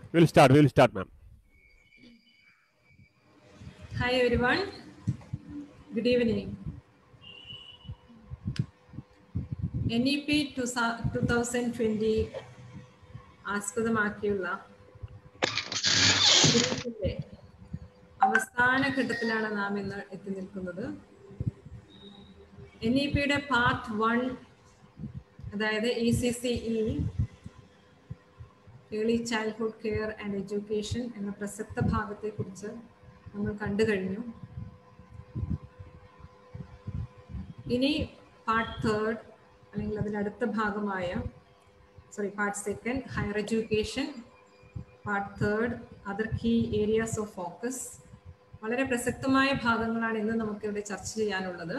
We'll start, ma'am. Hi everyone, good evening. NEP 2020 ആസ്പദമാക്കിയുള്ള സീരീസിന്റെ അവസാന ഘട്ടത്തിലാണ് നാം ഇന്ന് എത്തി നിൽക്കുന്നത്. NEPയുടെ പാർട്ട് 1, അതായത് ECCE early childhood care and education എന്ന പ്രസക്ത ഭാഗത്തെക്കുറിച്ച് നമ്മൾ കണ്ടു കഴിഞ്ഞു. ഇനി പാർട്ട് 3 അല്ലെങ്കിൽ അതിനടുത്ത ഭാഗമായ part 2 higher education, part 3 other key areas of focus, വളരെ പ്രസക്തമായ ഭാഗങ്ങളാണ് ഇന്ന് നമുക്കിവിടെ ചർച്ച ചെയ്യാനുള്ളത്.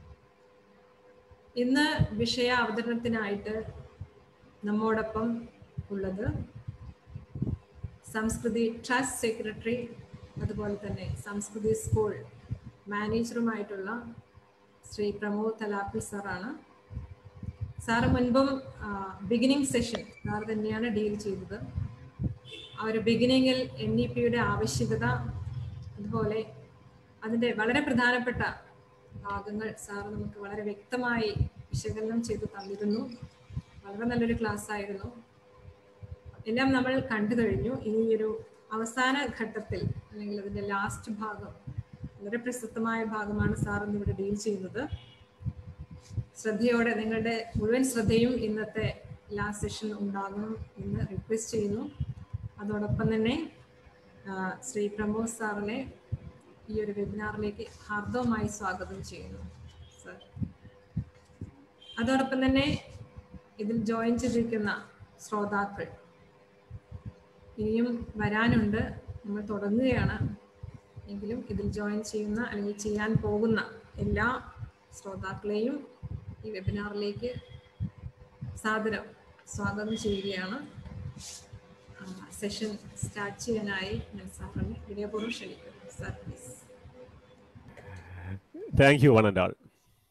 ഇന്ന് വിഷയ അവതരണത്തിനായിട്ട് നമ്മോടൊപ്പം ഉള്ളത് സംസ്കൃതി ട്രസ്റ്റ് സെക്രട്ടറി, അതുപോലെ തന്നെ സംസ്കൃതി സ്കൂൾ മാനേജറുമായിട്ടുള്ള ശ്രീ പ്രമോദ് തലാപ്പിൽ സാറാണ്. സാറ് മുൻപും ബിഗിനിങ് സെഷൻ സാർ തന്നെയാണ് ഡീൽ ചെയ്തത്. ആ ഒരു ബിഗിനിങ്ങിൽ NEPയുടെ ആവശ്യകത, അതുപോലെ അതിൻ്റെ വളരെ പ്രധാനപ്പെട്ട ഭാഗങ്ങൾ സാർ നമുക്ക് വളരെ വ്യക്തമായി വിശകലനം ചെയ്ത് തന്നിരുന്നു. വളരെ നല്ലൊരു ക്ലാസ് ആയിരുന്നു. എല്ലാം നമ്മൾ കണ്ടു കഴിഞ്ഞു. ഇനി ഒരു അവസാന ഘട്ടത്തിൽ അല്ലെങ്കിൽ അതിൻ്റെ ലാസ്റ്റ് ഭാഗം, വളരെ പ്രസക്തമായ ഭാഗമാണ് സാർ ഇന്നിവിടെ ഡീൽ ചെയ്യുന്നത്. ശ്രദ്ധയോടെ നിങ്ങളുടെ മുഴുവൻ ശ്രദ്ധയും ഇന്നത്തെ ലാസ്റ്റ് സെഷൻ ഉണ്ടാകണം എന്ന് റിക്വസ്റ്റ് ചെയ്യുന്നു. അതോടൊപ്പം തന്നെ ശ്രീ പ്രമോദ് സാറിനെ ഈ ഒരു വെബിനാറിലേക്ക് ഹാർദവമായി സ്വാഗതം ചെയ്യുന്നു സർ. അതോടൊപ്പം തന്നെ ഇതിൽ ജോയിൻ ചെയ്തിരിക്കുന്ന ശ്രോതാക്കൾ ഇനിയും വരാനുണ്ട്. നമ്മൾ തുടങ്ങുകയാണ്. എങ്കിലും ഇതിൽ ജോയിൻ ചെയ്യുന്ന അല്ലെങ്കിൽ ചെയ്യാൻ പോകുന്ന എല്ലാ ശ്രോതാക്കളെയും ഈ വെബിനാറിലേക്ക് സാദരം സ്വാഗതം ചെയ്യുകയാണ്. സെഷൻ സ്റ്റാർട്ട് ചെയ്യാനായി ഞാൻ സാറിനെ വിനയപൂർവ്വം ക്ഷണിക്കുന്നു. Sir please. Thank you, one and all.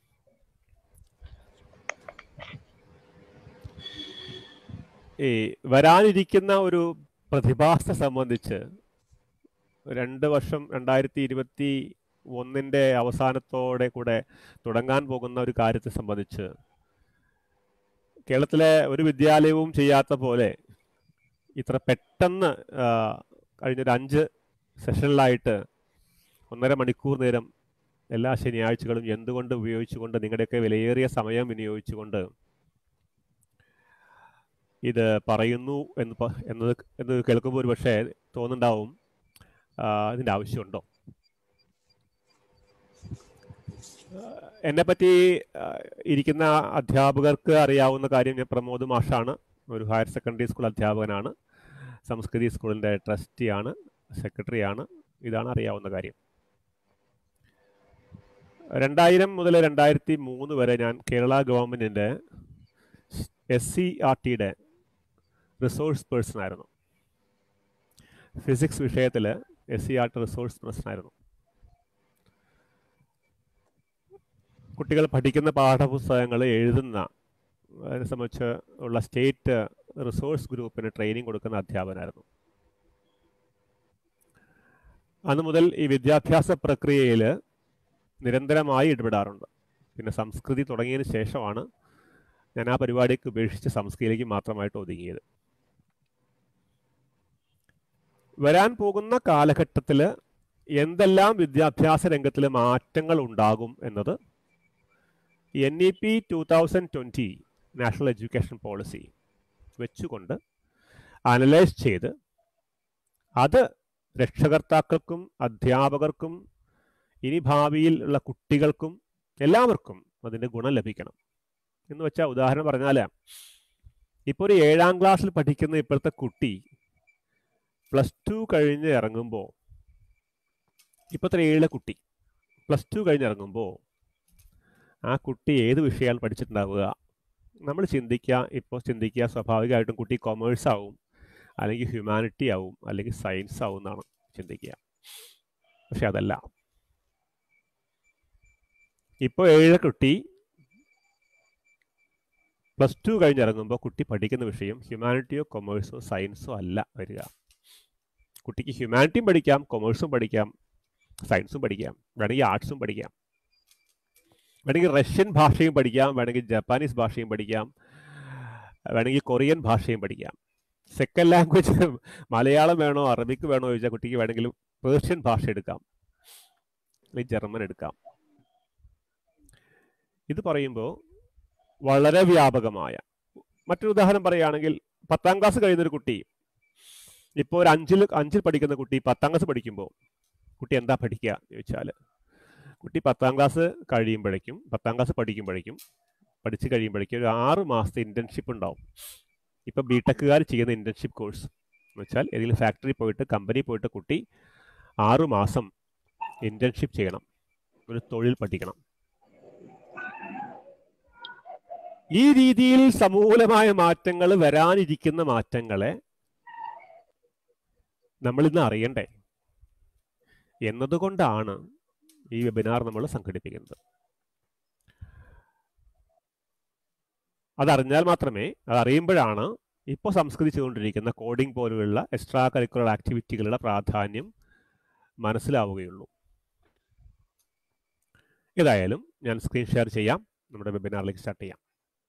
വരാനിരിക്കുന്ന ഒരു പ്രതിഭാസത്തെ സംബന്ധിച്ച് 2 വർഷം 2021 അവസാനത്തോടെ കൂടെ തുടങ്ങാൻ പോകുന്ന ഒരു കാര്യത്തെ സംബന്ധിച്ച് കേരളത്തിലെ ഒരു വിദ്യാലയവും ചെയ്യാത്ത പോലെ ഇത്ര പെട്ടെന്ന് കഴിഞ്ഞൊരു 5 സെഷനിലായിട്ട് 1.5 മണിക്കൂർ നേരം എല്ലാ ശനിയാഴ്ചകളും എന്തുകൊണ്ട് ഉപയോഗിച്ചുകൊണ്ട്, നിങ്ങളുടെയൊക്കെ വിലയേറിയ സമയം വിനിയോഗിച്ചുകൊണ്ട് ഇത് പറയുന്നു എന്ന് കേൾക്കുമ്പോൾ ഒരു പക്ഷേ തോന്നുന്നുണ്ടാവും, ഇതിൻ്റെ ആവശ്യമുണ്ടോ? എന്നെപ്പറ്റി ഇരിക്കുന്ന അധ്യാപകർക്ക് അറിയാവുന്ന കാര്യം, ഞാൻ പ്രമോദ് മാഷാണ്, ഒരു ഹയർ സെക്കൻഡറി സ്കൂൾ അധ്യാപകനാണ്, സംസ്കൃതി സ്കൂളിൻ്റെ ട്രസ്റ്റിയാണ്, സെക്രട്ടറിയാണ്. ഇതാണ് അറിയാവുന്ന കാര്യം. 2000 മുതൽ 2003 വരെ ഞാൻ കേരള ഗവൺമെൻറ്റിൻ്റെ SCERTയുടെ റിസോഴ്സ് പേഴ്സൺ ആയിരുന്നു. ഫിസിക്സ് വിഷയത്തിൽ SCERT റിസോഴ്സ് പേഴ്സൺ ആയിരുന്നു. കുട്ടികൾ പഠിക്കുന്ന പാഠപുസ്തകങ്ങൾ എഴുതുന്ന അതിനെ സംബന്ധിച്ച് ഉള്ള സ്റ്റേറ്റ് റിസോഴ്സ് ഗ്രൂപ്പിന് ട്രെയിനിങ് കൊടുക്കുന്ന അധ്യാപകനായിരുന്നു. അന്ന് മുതൽ ഈ വിദ്യാഭ്യാസ പ്രക്രിയയിൽ നിരന്തരമായി ഇടപെടാറുണ്ട്. പിന്നെ സംസ്കൃതി തുടങ്ങിയതിന് ശേഷമാണ് ഞാൻ ആ പരിപാടിക്ക് ഉപേക്ഷിച്ച് സംസ്കൃതിയിലേക്ക് മാത്രമായിട്ട് ഒതുങ്ങിയത്. വരാൻ പോകുന്ന കാലഘട്ടത്തിൽ എന്തെല്ലാം വിദ്യാഭ്യാസ രംഗത്തിൽ മാറ്റങ്ങൾ ഉണ്ടാകും എന്നത് NEP 2020 നാഷണൽ എഡ്യൂക്കേഷൻ പോളിസി വെച്ചുകൊണ്ട് അനലൈസ് ചെയ്ത് അത് രക്ഷകർത്താക്കൾക്കും അധ്യാപകർക്കും ഇനി ഭാവിയിൽ ഉള്ള കുട്ടികൾക്കും എല്ലാവർക്കും അതിൻ്റെ ഗുണം ലഭിക്കണം എന്ന് വെച്ചാൽ, ഉദാഹരണം പറഞ്ഞാൽ, ഇപ്പോൾ ഒരു 7ാം ക്ലാസ്സിൽ പഠിക്കുന്ന ഇപ്പോഴത്തെ കുട്ടി +2 കഴിഞ്ഞ് ഇറങ്ങുമ്പോൾ, ഇപ്പോഴത്തെ 7 കുട്ടി +2 കഴിഞ്ഞ് ഇറങ്ങുമ്പോൾ ആ കുട്ടി ഏത് വിഷയമാണ് പഠിച്ചിട്ടുണ്ടാവുക? നമ്മൾ ചിന്തിക്കുക സ്വാഭാവികമായിട്ടും കുട്ടി കൊമേഴ്സ് ആവും, അല്ലെങ്കിൽ ഹ്യൂമാനിറ്റി ആവും, അല്ലെങ്കിൽ സയൻസ് ആവും എന്നാണ് ചിന്തിക്കുക. പക്ഷെ അതല്ല. ഇപ്പോൾ 7 കുട്ടി +2 കഴിഞ്ഞിറങ്ങുമ്പോൾ കുട്ടി പഠിക്കുന്ന വിഷയം ഹ്യൂമാനിറ്റിയോ കൊമേഴ്സോ സയൻസോ അല്ല വരിക. കുട്ടിക്ക് ഹ്യൂമാനിറ്റിയും പഠിക്കാം, കൊമേഴ്സും പഠിക്കാം, സയൻസും പഠിക്കാം, വേണമെങ്കിൽ ആർട്സും പഠിക്കാം, വേണമെങ്കിൽ റഷ്യൻ ഭാഷയും പഠിക്കാം, വേണമെങ്കിൽ ജപ്പാനീസ് ഭാഷയും പഠിക്കാം, വേണമെങ്കിൽ കൊറിയൻ ഭാഷയും പഠിക്കാം. സെക്കൻഡ് ലാംഗ്വേജ് മലയാളം വേണോ അറബിക്ക് വേണോ ചോദിച്ചാൽ കുട്ടിക്ക് വേണമെങ്കിൽ പേർഷ്യൻ ഭാഷ എടുക്കാം, അല്ലെങ്കിൽ ജർമ്മൻ എടുക്കാം. ഇത് പറയുമ്പോൾ വളരെ വ്യാപകമായ മറ്റൊരു ഉദാഹരണം പറയുകയാണെങ്കിൽ 10ാം ക്ലാസ് കഴിയുന്നൊരു കുട്ടി, ഇപ്പോൾ ഒരു അഞ്ചിൽ പഠിക്കുന്ന കുട്ടി 10ാം ക്ലാസ് പഠിക്കുമ്പോൾ കുട്ടി എന്താ പഠിക്കുക എന്ന് ചോദിച്ചാൽ, കുട്ടി 10ാം ക്ലാസ് കഴിയുമ്പോഴേക്കും 10ാം ക്ലാസ് പഠിച്ച് കഴിയുമ്പോഴേക്കും ഒരു 6 മാസത്തെ ഇൻറ്റേൺഷിപ്പ് ഉണ്ടാവും. ഇപ്പോൾ ബിടെക്കുകാർ ചെയ്യുന്ന ഇൻറ്റേൺഷിപ്പ് കോഴ്സ് എന്ന് വെച്ചാൽ ഏതെങ്കിലും ഫാക്ടറി പോയിട്ട് കമ്പനി പോയിട്ട് കുട്ടി 6 മാസം ഇൻറ്റേൺഷിപ്പ് ചെയ്യണം, ഒരു തൊഴിൽ പഠിക്കണം. ഈ രീതിയിൽ സമൂലമായ മാറ്റങ്ങൾ വരാനിരിക്കുന്ന മാറ്റങ്ങളെ നമ്മളിന്ന് അറിയണ്ടേ എന്നതുകൊണ്ടാണ് ഈ വെബിനാർ നമ്മൾ സംഘടിപ്പിക്കുന്നത്. അതറിഞ്ഞാൽ മാത്രമേ, അതറിയുമ്പോഴാണ് ഇപ്പോൾ സംസ്കരിച്ചുകൊണ്ടിരിക്കുന്ന കോഡിംഗ് പോലുള്ള എക്സ്ട്രാ കരിക്കുലർ ആക്ടിവിറ്റികളുടെ പ്രാധാന്യം മനസ്സിലാവുകയുള്ളൂ. ഏതായാലും ഞാൻ സ്ക്രീൻ ഷെയർ ചെയ്യാം, നമ്മുടെ വെബിനാറിലേക്ക് സ്റ്റാർട്ട് ചെയ്യാം.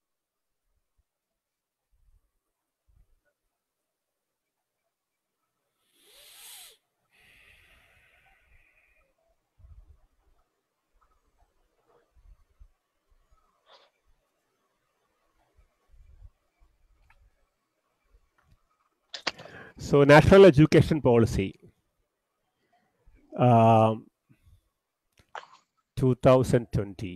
So, National Education Policy 2020.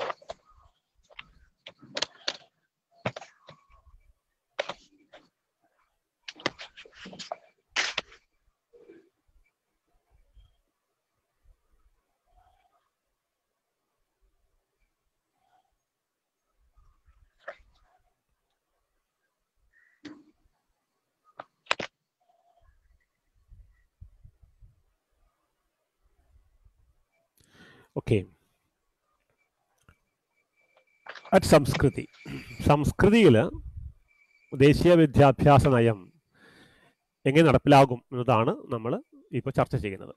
Okay, at സംസ്കൃതിയിൽ ദേശീയ വിദ്യാഭ്യാസ നയം എങ്ങനെ നടപ്പിലാകും എന്നതാണ് നമ്മൾ ഇപ്പോൾ ചർച്ച ചെയ്യുന്നത്.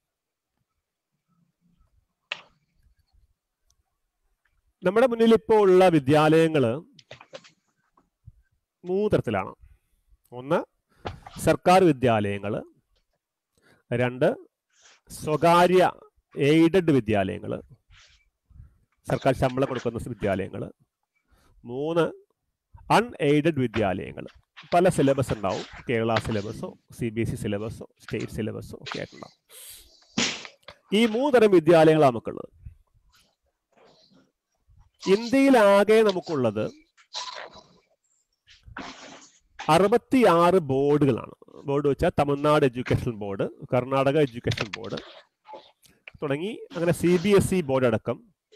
നമ്മുടെ മുന്നിൽ ഇപ്പോൾ ഉള്ള വിദ്യാലയങ്ങൾ 3 തരത്തിലാണ്. ഒന്ന് സർക്കാർ വിദ്യാലയങ്ങൾ, 2 സ്വകാര്യ എയ്ഡഡ് വിദ്യാലയങ്ങൾ, സർക്കാർ ശമ്പളം കൊടുക്കുന്ന വിദ്യാലയങ്ങൾ, 3 അൺഎയ്ഡഡ് വിദ്യാലയങ്ങൾ. പല സിലബസ് ഉണ്ടാവും, കേരള സിലബസോ CBSE സിലബസോ സ്റ്റേറ്റ് സിലബസോ ഒക്കെ ആയിട്ടുണ്ടാവും. ഈ 3 തരം വിദ്യാലയങ്ങളാണ് നമുക്കുള്ളത്. ഇന്ത്യയിലാകെ നമുക്കുള്ളത് 66 ബോർഡുകളാണ്. ബോർഡ് വെച്ചാൽ Tamil Nadu education board, Karnataka education board തുടങ്ങി അങ്ങനെ CBSE ബോർഡ് അടക്കം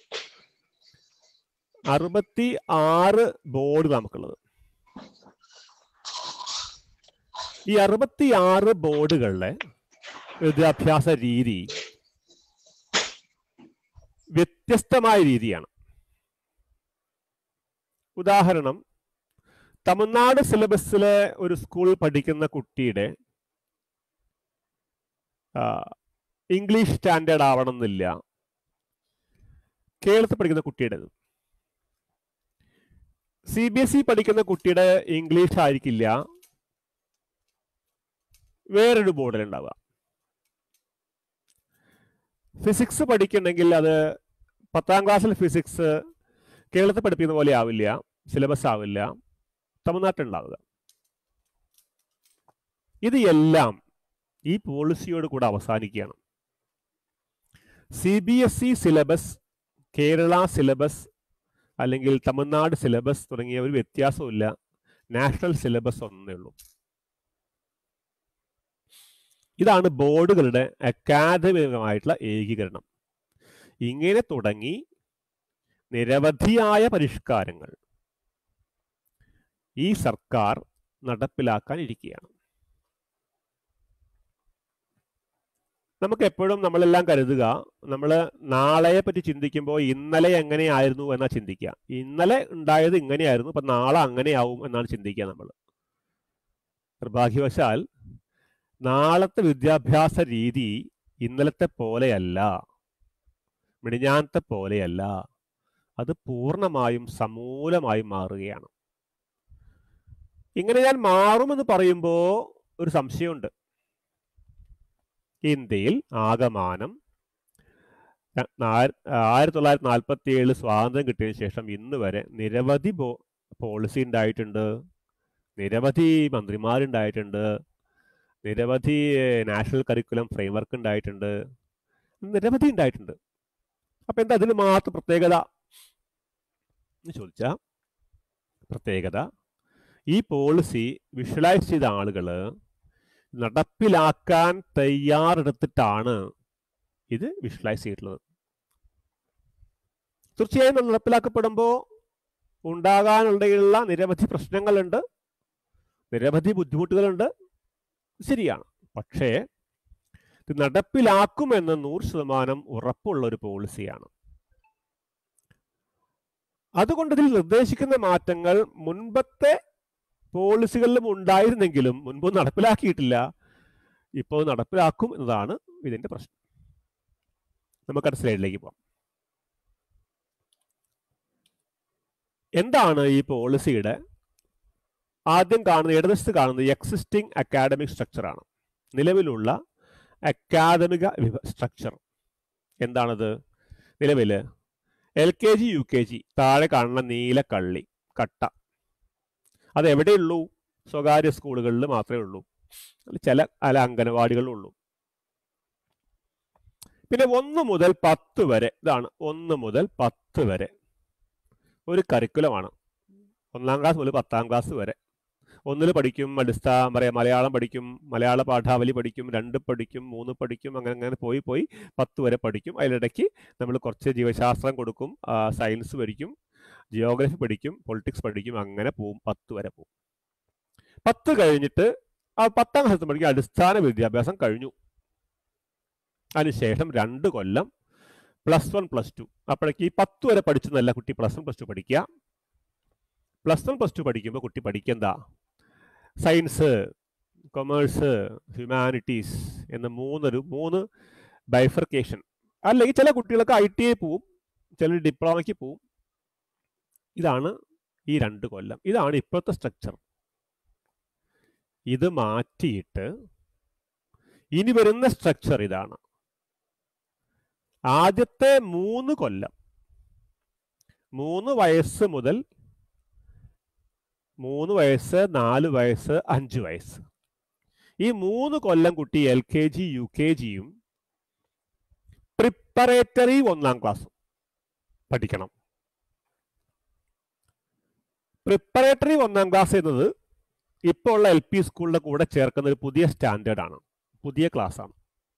66 ബോർഡ് നമുക്കുള്ളത്. ഈ 66 ബോർഡുകളിലെ വിദ്യാഭ്യാസ രീതി വ്യത്യസ്തമായ രീതിയാണ്. ഉദാഹരണം, തമിഴ്നാട് സിലബസിലെ ഒരു സ്കൂളിൽ പഠിക്കുന്ന കുട്ടിയുടെ ഇംഗ്ലീഷ് സ്റ്റാൻഡേർഡ് ആവണം എന്നില്ല കേരളത്തിൽ പഠിക്കുന്ന കുട്ടിയുടേത്. CBSE പഠിക്കുന്ന കുട്ടിയുടെ ഇംഗ്ലീഷ് ആയിരിക്കില്ല വേറൊരു ബോർഡിൽ ഉണ്ടാവുക. ഫിസിക്സ് പഠിക്കണമെങ്കിൽ അത് 10ാം ക്ലാസ്സിൽ ഫിസിക്സ് കേരളത്തിൽ പഠിപ്പിക്കുന്ന പോലെ ആവില്ല, സിലബസ് ആവില്ല തമിഴ്നാട്ടിലുണ്ടാവുക. ഇത് എല്ലാം ഈ പോളിസിയോട് കൂടെ അവസാനിക്കുകയാണ്. CBSE സിലബസ്, കേരള സിലബസ് അല്ലെങ്കിൽ തമിഴ്നാട് സിലബസ് തുടങ്ങിയ ഒരു വ്യത്യാസമില്ല, നാഷണൽ സിലബസ് ഒന്നേ ഉള്ളൂ. ഇതാണ് ബോർഡുകളുടെ അക്കാദമികമായിട്ടുള്ള ഏകീകരണം. ഇങ്ങനെ തുടങ്ങി നിരവധിയായ പരിഷ്കാരങ്ങൾ ഈ സർക്കാർ നടപ്പിലാക്കാൻ ഇരിക്കുകയാണ്. നമുക്ക് എപ്പോഴും നമ്മളെല്ലാം കരുതുക, നമ്മൾ നാളെയെ പറ്റി ചിന്തിക്കുമ്പോൾ ഇന്നലെ എങ്ങനെയായിരുന്നു എന്നാ ചിന്തിക്കുക. ഇന്നലെ ഉണ്ടായത് ഇങ്ങനെയായിരുന്നു, അപ്പം നാളെ അങ്ങനെയാവും എന്നാണ് ചിന്തിക്കുക നമ്മൾ. നിർഭാഗ്യവശാൽ നാളത്തെ വിദ്യാഭ്യാസ രീതി ഇന്നലത്തെ പോലെയല്ല, മിനിഞ്ഞാന്നത്തെ പോലെയല്ല. അത് പൂർണ്ണമായും സമൂലമായും മാറുകയാണ്. ഇങ്ങനെ ഞാൻ മാറുമെന്ന് പറയുമ്പോൾ ഒരു സംശയമുണ്ട്. ഇന്ത്യയിൽ ആകമാനം 1947 സ്വാതന്ത്ര്യം കിട്ടിയതിന് ശേഷം ഇന്ന് വരെ നിരവധി പോളിസി ഉണ്ടായിട്ടുണ്ട്, നിരവധി മന്ത്രിമാരുണ്ടായിട്ടുണ്ട്, നിരവധി നാഷണൽ കരിക്കുലം ഫ്രെയിംവർക്ക് ഉണ്ടായിട്ടുണ്ട്, നിരവധി ഉണ്ടായിട്ടുണ്ട്. അപ്പം എന്താ അതിന് മാത്രം പ്രത്യേകത എന്ന് ചോദിച്ചാൽ, പ്രത്യേകത ഈ പോളിസി വിഷ്വലൈസ് ചെയ്ത ആളുകൾ നടപ്പിലാക്കാൻ തയ്യാറെടുത്തിട്ടാണ് ഇത് വിഷ്വലൈസ് ചെയ്തിട്ടുള്ളത്. തീർച്ചയായും അത് നടപ്പിലാക്കപ്പെടുമ്പോൾ ഉണ്ടാകാനുള്ള നിരവധി പ്രശ്നങ്ങളുണ്ട്, നിരവധി ബുദ്ധിമുട്ടുകളുണ്ട്, ശരിയാണ്. പക്ഷേ ഇത് നടപ്പിലാക്കുമെന്ന് 100% ഉറപ്പുള്ള ഒരു പോളിസിയാണ്. അതുകൊണ്ട് ഇതിൽ നിർദ്ദേശിക്കുന്ന മാറ്റങ്ങൾ മുൻപത്തെ പോളിസികളിലും ഉണ്ടായിരുന്നെങ്കിലും മുൻപ് നടപ്പിലാക്കിയിട്ടില്ല, ഇപ്പോൾ നടപ്പിലാക്കും എന്നതാണ് ഇതിന്റെ പ്രശ്നം. നമുക്ക് അടുത്ത സ്ലൈഡിലേക്ക് പോകാം. എന്താണ് ഈ പോളിസിയുടെ ആദ്യം കാണുന്ന ഇടതുവശത്ത് കാണുന്നത് എക്സിസ്റ്റിംഗ് അക്കാഡമിക് സ്ട്രക്ചറാണ്. നിലവിലുള്ള അക്കാദമിക സ്ട്രക്ചർ എന്താണത്? നിലവിൽ LKG UKG താഴെ കാണുന്ന നീല കട്ട അതെവിടെയുള്ളൂ? സ്വകാര്യ സ്കൂളുകളിൽ മാത്രമേ ഉള്ളൂ, ചില അംഗനവാടികളിലും ഉള്ളൂ. പിന്നെ 1 മുതൽ 10 വരെ, ഇതാണ് 1 മുതൽ 10 വരെ ഒരു കരിക്കുലമാണ്. 1ാം ക്ലാസ് മുതൽ 10ാം ക്ലാസ് വരെ. 1 പഠിക്കും, മലയാളം പഠിക്കും, മലയാള പാഠാവലി പഠിക്കും, 2 പഠിക്കും, 3 പഠിക്കും, അങ്ങനെ പോയി 10 വരെ പഠിക്കും. അതിലിടയ്ക്ക് നമ്മൾ കുറച്ച് ജീവശാസ്ത്രം കൊടുക്കും, സയൻസ് പഠിക്കും, ജിയോഗ്രഫി പഠിക്കും, പൊളിറ്റിക്സ് പഠിക്കും, അങ്ങനെ പോവും, 10 വരെ പോവും. 10 കഴിഞ്ഞിട്ട് 10ാം ക്ലാസ് പഠിക്കും, അടിസ്ഥാന വിദ്യാഭ്യാസം കഴിഞ്ഞു. അതിനുശേഷം 2 കൊല്ലം +1 +2. അപ്പോഴേക്ക് ഈ 10 വരെ പഠിച്ചു നല്ല കുട്ടി +1 +2 പഠിക്കുക. +1 +2 പഠിക്കുമ്പോൾ കുട്ടി പഠിക്കെന്താ? സയൻസ്, കൊമേഴ്സ്, ഹ്യൂമാനിറ്റീസ് എന്ന 3 ബൈഫർക്കേഷൻ. അല്ലെങ്കിൽ ചില കുട്ടികൾക്ക് ITI പോവും, ചിലർ ഡിപ്ലോമയ്ക്ക് പോവും. ഇതാണ് ഈ 2 കൊല്ലം. ഇതാണ് ഇപ്പോഴത്തെ സ്ട്രക്ചർ. ഇത് മാറ്റിയിട്ട് ഇനി വരുന്ന സ്ട്രക്ചർ ഇതാണ്. ആദ്യത്തെ 3 കൊല്ലം 3 വയസ്സ് മുതൽ 3 വയസ്സ്, 4 വയസ്സ്, 5 വയസ്സ്, ഈ 3 കൊല്ലം കുട്ടി LKG UKGയും പ്രിപ്പറേറ്ററി 1ാം ക്ലാസ്സും പഠിക്കണം. പ്രിപ്പറേറ്ററി 1ാം ക്ലാസ് എന്നത് ഇപ്പോൾ ഉള്ള LP സ്കൂളിന്റെ കൂടെ ചേർക്കുന്ന ഒരു പുതിയ സ്റ്റാൻഡേർഡാണ്, പുതിയ ക്ലാസ്സാണ്.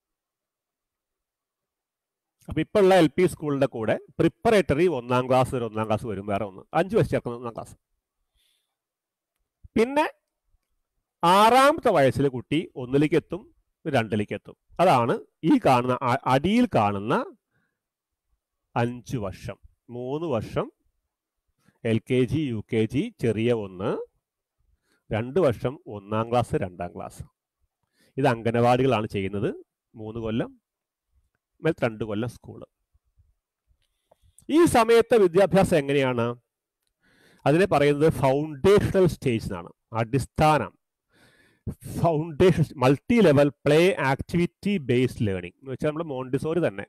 അപ്പൊ ഇപ്പോൾ ഉള്ള LP സ്കൂളിന്റെ കൂടെ പ്രിപ്പറേറ്ററി 1ാം ക്ലാസ് ഒരു 1ാം ക്ലാസ് വരും, വേറെ 5 വയസ്സ് ചേർക്കുന്ന 1ാം ക്ലാസ്. പിന്നെ 6ാമത്തെ വയസ്സിൽ കുട്ടി 1ലേക്ക് എത്തും, 2ലേക്ക് എത്തും. അതാണ് ഈ കാണുന്ന അടിയിൽ കാണുന്ന 5 വർഷം. 3 വർഷം LKG UKG ചെറിയ 1, 2 വർഷം 1ാം ക്ലാസ് 2ാം ക്ലാസ്. ഇത് അംഗനവാടികളാണ് ചെയ്യുന്നത്. 3 കൊല്ലം 2 കൊല്ലം സ്കൂള്. ഈ സമയത്തെ വിദ്യാഭ്യാസം എങ്ങനെയാണ്? അതിനെ പറയുന്നത് ഫൗണ്ടേഷണൽ സ്റ്റേജ് എന്നാണ്. അടിസ്ഥാനം, foundation, multi level play activity based learning എന്ന് വെച്ചാൽ നമ്മൾ മോണ്ടിസോറി തന്നെ,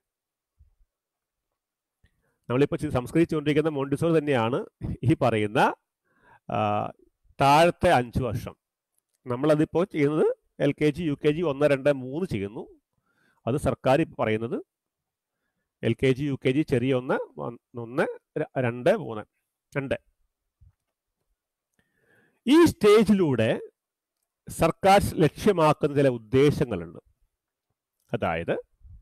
നമ്മളിപ്പോൾ സംസ്കരിച്ചുകൊണ്ടിരിക്കുന്ന മോണ്ടിസോറി തന്നെയാണ് ഈ പറയുന്ന താഴത്തെ 5 വർഷം. നമ്മളതിപ്പോൾ ചെയ്യുന്നത് LKG UKG 1, 2, 3 ചെയ്യുന്നു. അത് സർക്കാർ ഇപ്പോൾ പറയുന്നത് LKG UKG ചെറിയ 1, 1, 2, 3, 2. ഈ സ്റ്റേജിലൂടെ സർക്കാർ ലക്ഷ്യമാക്കുന്ന ചില ഉദ്ദേശങ്ങളുണ്ട്. അതായത്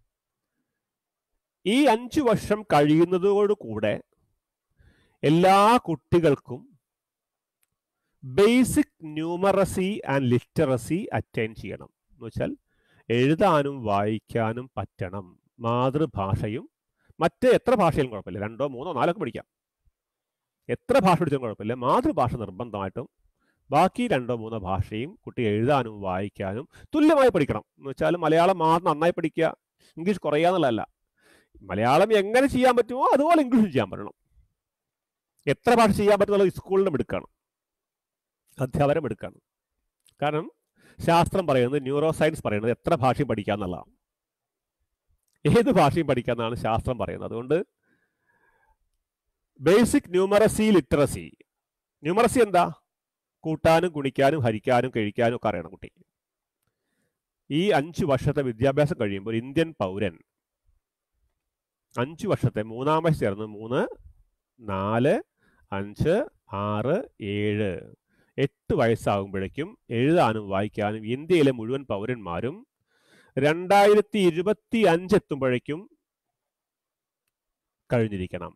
ഈ 5 വർഷം കഴിയുന്നതോടുകൂടെ എല്ലാ കുട്ടികൾക്കും basic numeracy and literacy attain ചെയ്യണം. എന്ന് വെച്ചാൽ എഴുതാനും വായിക്കാനും പറ്റണം. മാതൃഭാഷയും മറ്റ് എത്ര ഭാഷയിലും കുഴപ്പമില്ല, 2, 3, 4 പഠിക്കാം. എത്ര ഭാഷ പഠിച്ചാലും കുഴപ്പമില്ല, മാതൃഭാഷ നിർബന്ധമായിട്ടും ബാക്കി 2-3 ഭാഷയും കുട്ടി എഴുതാനും വായിക്കാനും തുല്യമായി പഠിക്കണം. എന്ന് വെച്ചാൽ മലയാളം മാത്രം നന്നായി പഠിക്കുക, ഇംഗ്ലീഷ് കുറയുക എന്നുള്ളതല്ല. മലയാളം എങ്ങനെ ചെയ്യാൻ പറ്റുമോ അതുപോലെ ഇംഗ്ലീഷും ചെയ്യാൻ പറ്റണം. എത്ര ഭാഷ ചെയ്യാൻ പറ്റുന്നത് സ്കൂളിലും എടുക്കണം, അധ്യാപനം എടുക്കണം. കാരണം ശാസ്ത്രം പറയുന്നത്, ന്യൂറോ സയൻസ് പറയുന്നത് എത്ര ഭാഷയും പഠിക്കുക എന്നുള്ളതാണ്. ഏത് ഭാഷയും പഠിക്കാമെന്നാണ് ശാസ്ത്രം പറയുന്നത്. അതുകൊണ്ട് ബേസിക് ന്യൂമറസി ലിറ്ററസി. ന്യൂമറസി എന്താ? കൂട്ടാനും ഗുണിക്കാനും ഹരിക്കാനും കഴിക്കാനും ഒക്കെ അറിയണം കുട്ടി. ഈ 5 വർഷത്തെ വിദ്യാഭ്യാസം കഴിയുമ്പോൾ ഒരു ഇന്ത്യൻ പൗരൻ 5 വർഷത്തെ 3-ാം വയസ്സ് ചേർന്ന് 3, 4, 5, 6, 7, 8 വയസ്സാകുമ്പോഴേക്കും എഴുതാനും വായിക്കാനും ഇന്ത്യയിലെ മുഴുവൻ പൗരന്മാരും 2025 എത്തുമ്പോഴേക്കും കഴിഞ്ഞിരിക്കണം.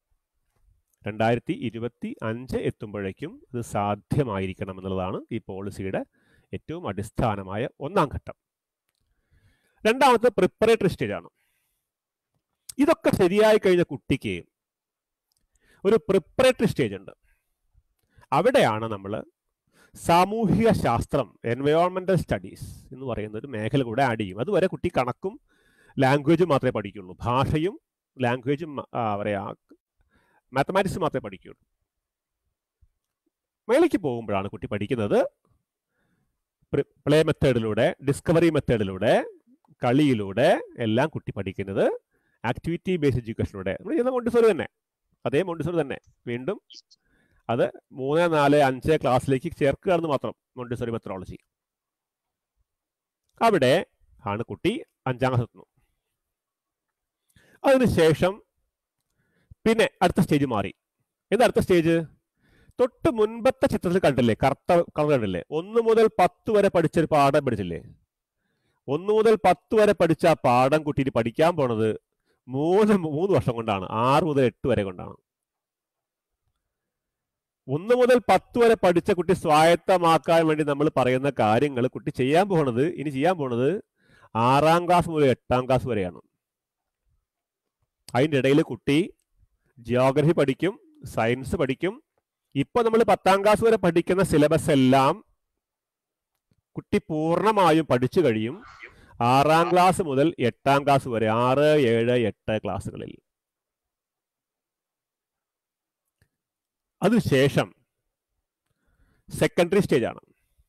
2025 എത്തുമ്പോഴേക്കും ഇത് സാധ്യമായിരിക്കണം എന്നുള്ളതാണ് ഈ പോളിസിയുടെ ഏറ്റവും അടിസ്ഥാനമായ 1-ാം ഘട്ടം. രണ്ടാമത്തെ പ്രിപ്പറേറ്ററി സ്റ്റേജ് ആണ്. ഇതൊക്കെ ശരിയായി കഴിഞ്ഞ കുട്ടിക്ക് ഒരു പ്രിപ്പറേറ്ററി സ്റ്റേജ് ഉണ്ട്. അവിടെയാണ് നമ്മൾ സാമൂഹിക ശാസ്ത്രം, എൻവയോൺമെന്റൽ സ്റ്റഡീസ് എന്ന് പറയുന്ന ഒരു മേഖല കൂടെ ആഡ് ചെയ്യും. അതുവരെ കുട്ടി കണക്കും ലാംഗ്വേജും മാത്രമേ പഠിക്കുള്ളൂ. ഭാഷയും ലാംഗ്വേജും പറയാ മാത്തമാറ്റിക്സ് മാത്രമേ പഠിക്കുള്ളൂ. മേലേക്ക് പോകുമ്പോഴാണ് കുട്ടി പഠിക്കുന്നത് പ്ലേ മെത്തേഡിലൂടെ, ഡിസ്കവറി മെത്തേഡിലൂടെ, കളിയിലൂടെ എല്ലാം കുട്ടി പഠിക്കുന്നത് ആക്ടിവിറ്റി ബേസ്ഡ് എഡ്യൂക്കേഷനിലൂടെ. നമ്മൾ ചെയ്യുന്ന മോണ്ടിസോറി തന്നെ, അതേ മോണ്ടിസോറി തന്നെ വീണ്ടും അത് 3, 4, 5 ക്ലാസ്സിലേക്ക് ചേർക്കുകയാണെന്ന് മാത്രം. Montessori methodology. അവിടെ ആണ് കുട്ടി 5-ാം ക്ലാസ് എത്തുന്നു. അതിനുശേഷം പിന്നെ അടുത്ത സ്റ്റേജ് മാറി. എന്താ അടുത്ത സ്റ്റേജ്? തൊട്ട് മുൻപത്തെ ചിത്രത്തിൽ കണ്ടില്ലേ, കറുത്ത കളർ കണ്ടില്ലേ? 1 മുതൽ 10 വരെ പഠിച്ചൊരു പാഠം പഠിച്ചില്ലേ? 1 മുതൽ 10 വരെ പഠിച്ച ആ പാഠം കുട്ടിക്ക് പഠിക്കാൻ പോണത് 3 വർഷം കൊണ്ടാണ്. 6 മുതൽ 8 വരെ കൊണ്ടാണ്. 1 മുതൽ 10 വരെ പഠിച്ച കുട്ടി സ്വായത്തമാക്കാൻ വേണ്ടി നമ്മൾ പറയുന്ന കാര്യങ്ങൾ കുട്ടി ഇനി ചെയ്യാൻ പോണത് 6-ാം ക്ലാസ് മുതൽ 8-ാം ക്ലാസ് വരെയാണ്. അതിൻ്റെ ഇടയിൽ കുട്ടി ജിയോഗ്രഫി പഠിക്കും, സയൻസ് പഠിക്കും. ഇപ്പൊ നമ്മൾ 10-ാം ക്ലാസ് വരെ പഠിക്കുന്ന സിലബസ് എല്ലാം കുട്ടി പൂർണ്ണമായും പഠിച്ചു കഴിയും 6-ാം ക്ലാസ് മുതൽ 8-ാം ക്ലാസ് വരെ, 6, 7, 8 ക്ലാസ്സുകളിൽ. അതിനുശേഷം സെക്കൻഡറി സ്റ്റേജ് ആണ്.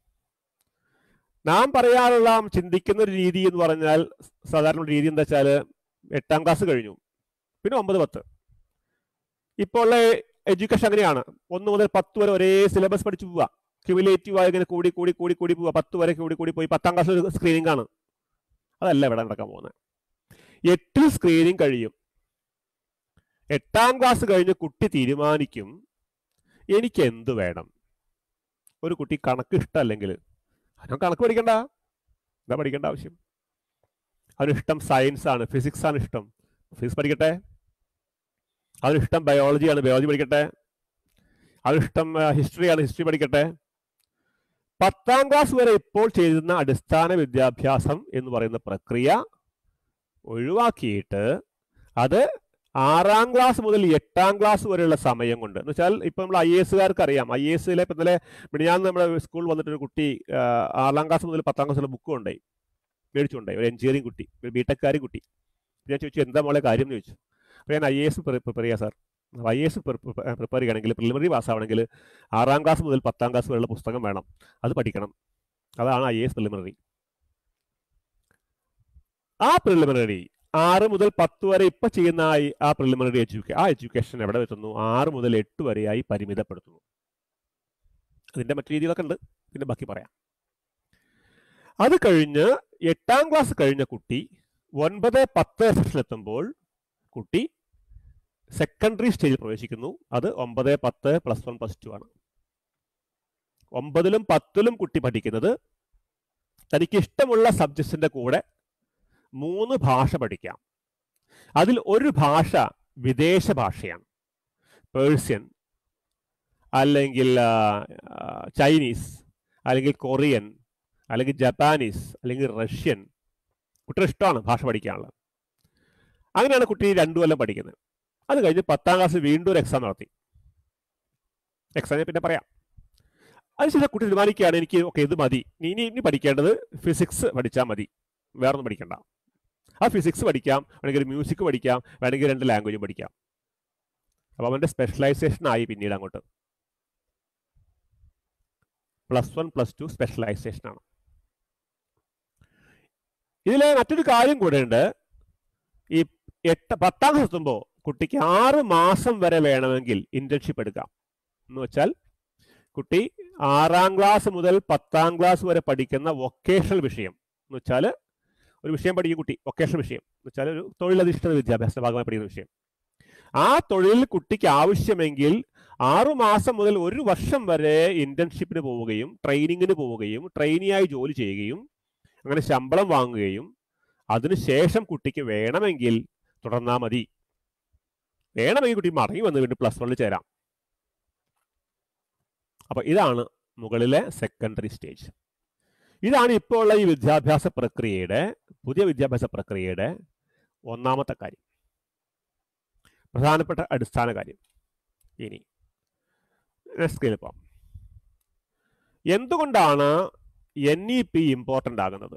നാം പറയാനുള്ള ചിന്തിക്കുന്ന ഒരു രീതി എന്ന് പറഞ്ഞാൽ, സാധാരണ രീതി എന്താ വെച്ചാൽ 8-ാം ക്ലാസ് കഴിഞ്ഞു, പിന്നെ 9, 10. ഇപ്പോൾ എഡ്യൂക്കേഷൻ അങ്ങനെയാണ്. 1 മുതൽ 10 വരെ ഒരേ സിലബസ് പഠിച്ചു പോവുക. ക്യുമുലേറ്റീവായി ഇങ്ങനെ കൂടി പോവുക. 10 വരെ കൂടി പോയി 10-ാം ക്ലാസ് ഒരു സ്ക്രീനിങ് ആണ്. അതല്ല ഇവിടെ നടക്കാൻ പോകുന്നത്. 8 സ്ക്രീനിങ് കഴിയും. 8-ാം ക്ലാസ് കഴിഞ്ഞ് കുട്ടി തീരുമാനിക്കും എനിക്ക് എന്ത് വേണം. ഒരു കുട്ടി കണക്ക് ഇഷ്ടമല്ലെങ്കിൽ അവൻ കണക്ക് പഠിക്കണ്ട. എന്താ പഠിക്കേണ്ട ആവശ്യം? അവനിഷ്ടം സയൻസ് ആണ്, ഫിസിക്സ് ആണ് ഇഷ്ടം, ഫിസിക്സ് പഠിക്കട്ടെ. അവനിഷ്ടം ബയോളജിയാണ്, ബയോളജി പഠിക്കട്ടെ. അവനിഷ്ടം ഹിസ്റ്ററിയാണ്, ഹിസ്റ്ററി പഠിക്കട്ടെ. 10-ാം ക്ലാസ് വരെ ഇപ്പോൾ ചെയ്യുന്ന അടിസ്ഥാന വിദ്യാഭ്യാസം എന്ന് പറയുന്ന പ്രക്രിയ ഒഴിവാക്കിയിട്ട് അത് 6-ാം ക്ലാസ് മുതൽ 8-ാം ക്ലാസ് വരെയുള്ള സമയം കൊണ്ട്, എന്ന് വെച്ചാൽ ഇപ്പൊ നമ്മൾ IAS-കാർക്ക് അറിയാം. IAS-ലെ ഇപ്പം ഇന്നലെ മിനിഞ്ഞാന്ന് നമ്മുടെ സ്കൂളിൽ വന്നിട്ടൊരു കുട്ടി 6-ാം ക്ലാസ് മുതൽ 10-ാം ക്ലാസ് വരെ ബുക്ക് കൊണ്ടായി, മേടിച്ചുകൊണ്ടായി. ഒരു എഞ്ചിനീയറിംഗ് കുട്ടി, ഒരു ബിടെക്കാരി കുട്ടി. ഞാൻ ചോദിച്ചു എന്താ മോളെ കാര്യം എന്ന് ചോദിച്ചു. അപ്പോൾ ഞാൻ IAS പ്രിപ്പയർ ചെയ്യാം സാർ. IAS പ്രിപ്പയർ ചെയ്യണമെങ്കിൽ, പ്രിലിമിനറി പാസ്സാവണമെങ്കിൽ 6-ാം ക്ലാസ് മുതൽ 10-ാം ക്ലാസ് വരെയുള്ള പുസ്തകം വേണം, അത് പഠിക്കണം. അതാണ് IAS പ്രിലിമിനറി. ആ പ്രിലിമിനറി 6 മുതൽ 10 വരെ ഇപ്പൊ ചെയ്യുന്ന ആ പ്രിലിമിനറി എഡ്യൂക്കേഷൻ എവിടെ എത്തുന്നു? 6 മുതൽ 8 വരെയായി പരിമിതപ്പെടുത്തുന്നു. അതിന്റെ മറ്റു രീതികളൊക്കെ ഉണ്ട്, പിന്നെ ബാക്കി പറയാം. അത് കഴിഞ്ഞ് 8-ാം ക്ലാസ് കഴിഞ്ഞ കുട്ടി 9, 10 സെഷനിലെത്തുമ്പോൾ കുട്ടി സെക്കൻഡറി സ്റ്റേജിൽ പ്രവേശിക്കുന്നു. അത് 9, 10 +1 +2 ആണ്. 9-ലും 10-ലും കുട്ടി പഠിക്കുന്നത് തനിക്ക് ഇഷ്ടമുള്ള സബ്ജക്ട്സിന്റെ കൂടെ 3 ഭാഷ പഠിക്കാം. അതിൽ ഒരു ഭാഷ വിദേശ ഭാഷയാണ്. പേഴ്ഷ്യൻ, അല്ലെങ്കിൽ ചൈനീസ്, അല്ലെങ്കിൽ കൊറിയൻ, അല്ലെങ്കിൽ ജപ്പാനീസ്, അല്ലെങ്കിൽ റഷ്യൻ. കുട്ടിയുടെ ഇഷ്ടമാണ് ഭാഷ പഠിക്കാനുള്ളത്. അങ്ങനെയാണ് കുട്ടി 2 കൊല്ലം പഠിക്കുന്നത്. അത് കഴിഞ്ഞ് 10-ാം ക്ലാസ് വീണ്ടും ഒരു എക്സാം നടത്തി. എക്സാമിനെ പിന്നെ പറയാം. അതിനുശേഷം കുട്ടി തീരുമാനിക്കുകയാണ് എനിക്ക് ഓക്കെ ഇത് മതി, ഇനി പഠിക്കേണ്ടത് ഫിസിക്സ് പഠിച്ചാൽ മതി, വേറെ ഒന്നും പഠിക്കണ്ട. ആ ഫിസിക്സ് പഠിക്കാം, വേണമെങ്കിൽ മ്യൂസിക് പഠിക്കാം, വേണമെങ്കിൽ 2 ലാംഗ്വേജും പഠിക്കാം. അപ്പോൾ അവൻ്റെ സ്പെഷ്യലൈസേഷൻ ആയി പിന്നീട് അങ്ങോട്ട് +1 +2 സ്പെഷ്യലൈസേഷനാണ്. ഇതിൽ മറ്റൊരു കാര്യം കൂടെ ഉണ്ട്. ഈ 10ാം ക്ലാസ് എത്തുമ്പോൾ കുട്ടിക്ക് 6 മാസം വരെ വേണമെങ്കിൽ ഇന്റേൺഷിപ്പ് എടുക്കാം. എന്ന് വെച്ചാൽ കുട്ടി 6ാം ക്ലാസ് മുതൽ 10ാം ക്ലാസ് വരെ പഠിക്കുന്ന വൊക്കേഷണൽ വിഷയം എന്ന് വെച്ചാൽ ഒരു വിഷയം പഠിക്കും കുട്ടി, വൊക്കേഷണൽ വിഷയം എന്ന് വെച്ചാൽ ഒരു തൊഴിലധിഷ്ഠിത വിദ്യാഭ്യാസ ഭാഗമായി പഠിക്കുന്ന വിഷയം. ആ തൊഴിൽ കുട്ടിക്ക് ആവശ്യമെങ്കിൽ 6 മാസം മുതൽ 1 വർഷം വരെ ഇന്റേൺഷിപ്പിന് പോവുകയും ട്രെയിനിങ്ങിന് പോവുകയും ട്രെയിനിയായി ജോലി ചെയ്യുകയും അങ്ങനെ ശമ്പളം വാങ്ങുകയും അതിനുശേഷം കുട്ടിക്ക് വേണമെങ്കിൽ തുടർന്നാൽ മതി. വേണമെങ്കിൽ കുട്ടി മടങ്ങി വന്ന് വീണ്ടും +1 ചേരാം. അപ്പൊ ഇതാണ് മുകളിലെ സെക്കൻഡറി സ്റ്റേജ്. ഇതാണ് ഇപ്പോൾ ഉള്ള ഈ വിദ്യാഭ്യാസ പ്രക്രിയയുടെ, പുതിയ വിദ്യാഭ്യാസ പ്രക്രിയയുടെ ഒന്നാമത്തെ കാര്യം, പ്രധാനപ്പെട്ട അടിസ്ഥാന കാര്യം. ഇനി സ്ക്രീനിൽ പോകാം. എന്തുകൊണ്ടാണ് NEP ഇമ്പോർട്ടൻ്റ് ആകുന്നത്?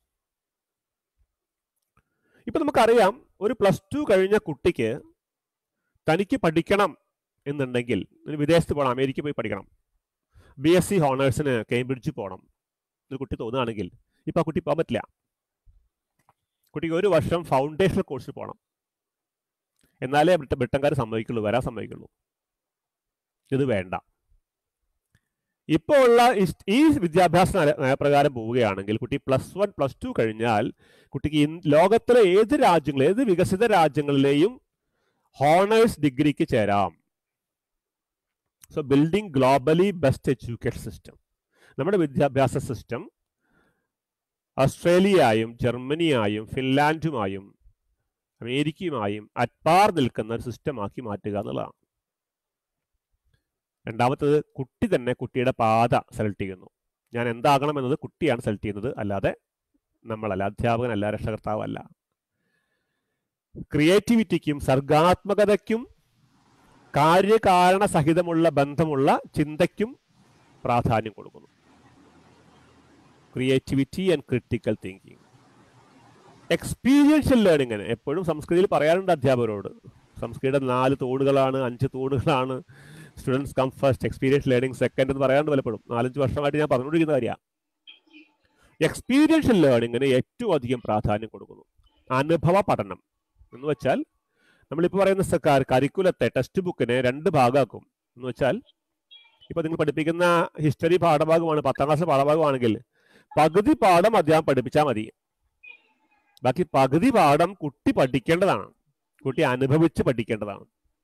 ഇപ്പൊ നമുക്കറിയാം, ഒരു +2 കഴിഞ്ഞ കുട്ടിക്ക് തനിക്ക് പഠിക്കണം എന്നുണ്ടെങ്കിൽ വിദേശത്ത് പോകണം, അമേരിക്കയിൽ പോയി പഠിക്കണം, BSc ഹോണേഴ്സിന് കേംബ്രിഡ്ജിൽ പോകണം ഒരു കുട്ടി തോന്നുകയാണെങ്കിൽ ഇപ്പം ആ കുട്ടി പോകാൻ പറ്റില്ല. കുട്ടിക്ക് 1 വർഷം ഫൗണ്ടേഷണൽ കോഴ്സിൽ പോകണം, എന്നാലേ ബ്രിട്ടൻകാർ സമ്മതിക്കുള്ളൂ, വരാൻ സമ്മതിക്കുള്ളൂ. ഇത് വേണ്ട. ഇപ്പോൾ ഉള്ള ഈ വിദ്യാഭ്യാസ നയപ്രകാരം പോവുകയാണെങ്കിൽ കുട്ടി +1 +2 കഴിഞ്ഞാൽ കുട്ടിക്ക് ലോകത്തിലെ ഏത് രാജ്യങ്ങൾ, ഏത് വികസിത രാജ്യങ്ങളിലെയും ഹോണേഴ്സ് ഡിഗ്രിക്ക് ചേരാം. So building globally best education system. നമ്മുടെ വിദ്യാഭ്യാസ സിസ്റ്റം ഓസ്ട്രേലിയയും ജർമ്മനിയായും ഫിൻലാൻഡുമായും അമേരിക്കയുമായും അറ്റ്പാർ നിൽക്കുന്ന ഒരു സിസ്റ്റമാക്കി മാറ്റുക എന്നുള്ളതാണ്. രണ്ടാമത്തത്, കുട്ടി തന്നെ കുട്ടിയുടെ പാത സെലക്ട് ചെയ്യുന്നു. ഞാൻ എന്താകണം എന്നത് കുട്ടിയാണ് സെലക്ട് ചെയ്യുന്നത്, അല്ലാതെ നമ്മളല്ല, അധ്യാപകനല്ല, രക്ഷകർത്താവല്ല. ക്രിയേറ്റിവിറ്റിക്കും സർഗാത്മകതയ്ക്കും കാര്യകാരണ സഹിതമുള്ള ബന്ധമുള്ള ചിന്തയ്ക്കും പ്രാധാന്യം കൊടുക്കുന്നു. Creativity and critical thinking. Experiential ലേണിങ്ങിന് എപ്പോഴും സംസ്കൃതിയിൽ പറയാറുണ്ട് അധ്യാപകരോട്, സംസ്കൃതിയുടെ 4 തൂണുകളാണ്, 5 തൂണുകളാണ്. Students come first, experience learning second എന്ന് പറയാറുണ്ട് പലപ്പോഴും. 4-5 വർഷമായിട്ട് ഞാൻ പറഞ്ഞുകൊണ്ടിരിക്കുന്ന കാര്യമാണ്. എക്സ്പീരിയൻഷ്യൽ ലേണിങ്ങിന് ഏറ്റവും അധികം പ്രാധാന്യം കൊടുക്കുന്നു. അനുഭവ പഠനം എന്ന് വെച്ചാൽ നമ്മളിപ്പോൾ പറയുന്ന കരിക്കുലത്തെ, ടെക്സ്റ്റ് ബുക്കിനെ 2 ഭാഗമാക്കും. എന്ന് വെച്ചാൽ ഇപ്പൊ നിങ്ങൾ പഠിപ്പിക്കുന്ന ഹിസ്റ്ററി പാഠഭാഗമാണ്, 10ാം ക്ലാസ് പാഠഭാഗമാണെങ്കിൽ പകുതി പാഠം അധ്യാപനം പഠിപ്പിച്ചാൽ മതി. ബാക്കി പകുതി പാഠം കുട്ടി പഠിക്കേണ്ടതാണ്, കുട്ടി അനുഭവിച്ച് പഠിക്കേണ്ടതാണ്.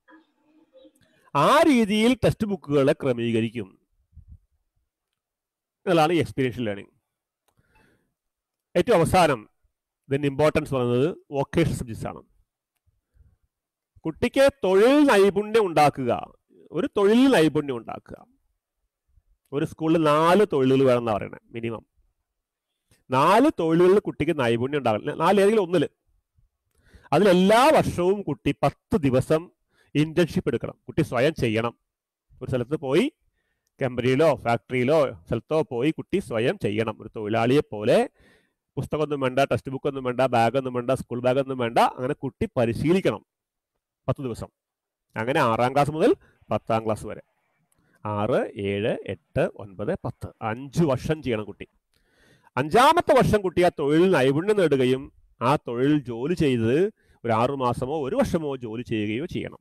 ആ രീതിയിൽ ടെക്സ്റ്റ് ബുക്കുകളെ ക്രമീകരിക്കും എന്നുള്ളതാണ് ഈ എക്സ്പീരിയൻഷ്യൽ ലേണിംഗ്. ഏറ്റവും അവസാനം ഇതിന്റെ ഇമ്പോർട്ടൻസ് പറയുന്നത് വൊക്കേഷണൽ സബ്ജക്ട്സ് ആണ്. കുട്ടിക്ക് തൊഴിൽ നൈപുണ്യം ഉണ്ടാക്കുക, ഒരു തൊഴിൽ നൈപുണ്യം ഉണ്ടാക്കുക. ഒരു സ്കൂളിൽ 4 തൊഴിലുകൾ വേണമെന്നാണ് പറയണത്, മിനിമം 4 തൊഴിലുകളിൽ കുട്ടിക്ക് നൈപുണ്യം ഉണ്ടാകണം. 4 ഏതെങ്കിലും ഒന്നിൽ. അതിലെല്ലാ വർഷവും കുട്ടി 10 ദിവസം ഇന്റേൺഷിപ്പ് എടുക്കണം. കുട്ടി സ്വയം ചെയ്യണം. ഒരു സ്ഥലത്ത് പോയി, കമ്പനിയിലോ ഫാക്ടറിയിലോ സ്ഥലത്തോ പോയി കുട്ടി സ്വയം ചെയ്യണം. ഒരു തൊഴിലാളിയെ പോലെ പുസ്തകമൊന്നും വേണ്ട, ടെക്സ്റ്റ് ബുക്കൊന്നും വേണ്ട, ബാഗൊന്നും വേണ്ട, സ്കൂൾ ബാഗൊന്നും വേണ്ട. അങ്ങനെ കുട്ടി പരിശീലിക്കണം 10 ദിവസം. അങ്ങനെ 6ാം ക്ലാസ് മുതൽ 10ാം ക്ലാസ് വരെ 6, 7, 8, 9, 10 5 വർഷം ചെയ്യണം കുട്ടി. 5ാമത്തെ വർഷം കുട്ടി ആ തൊഴിൽ നൈപുണ്യം നേടുകയും ആ തൊഴിൽ ജോലി ചെയ്ത് ഒരു 6 മാസമോ 1 വർഷമോ ജോലി ചെയ്യുകയോ ചെയ്യണം.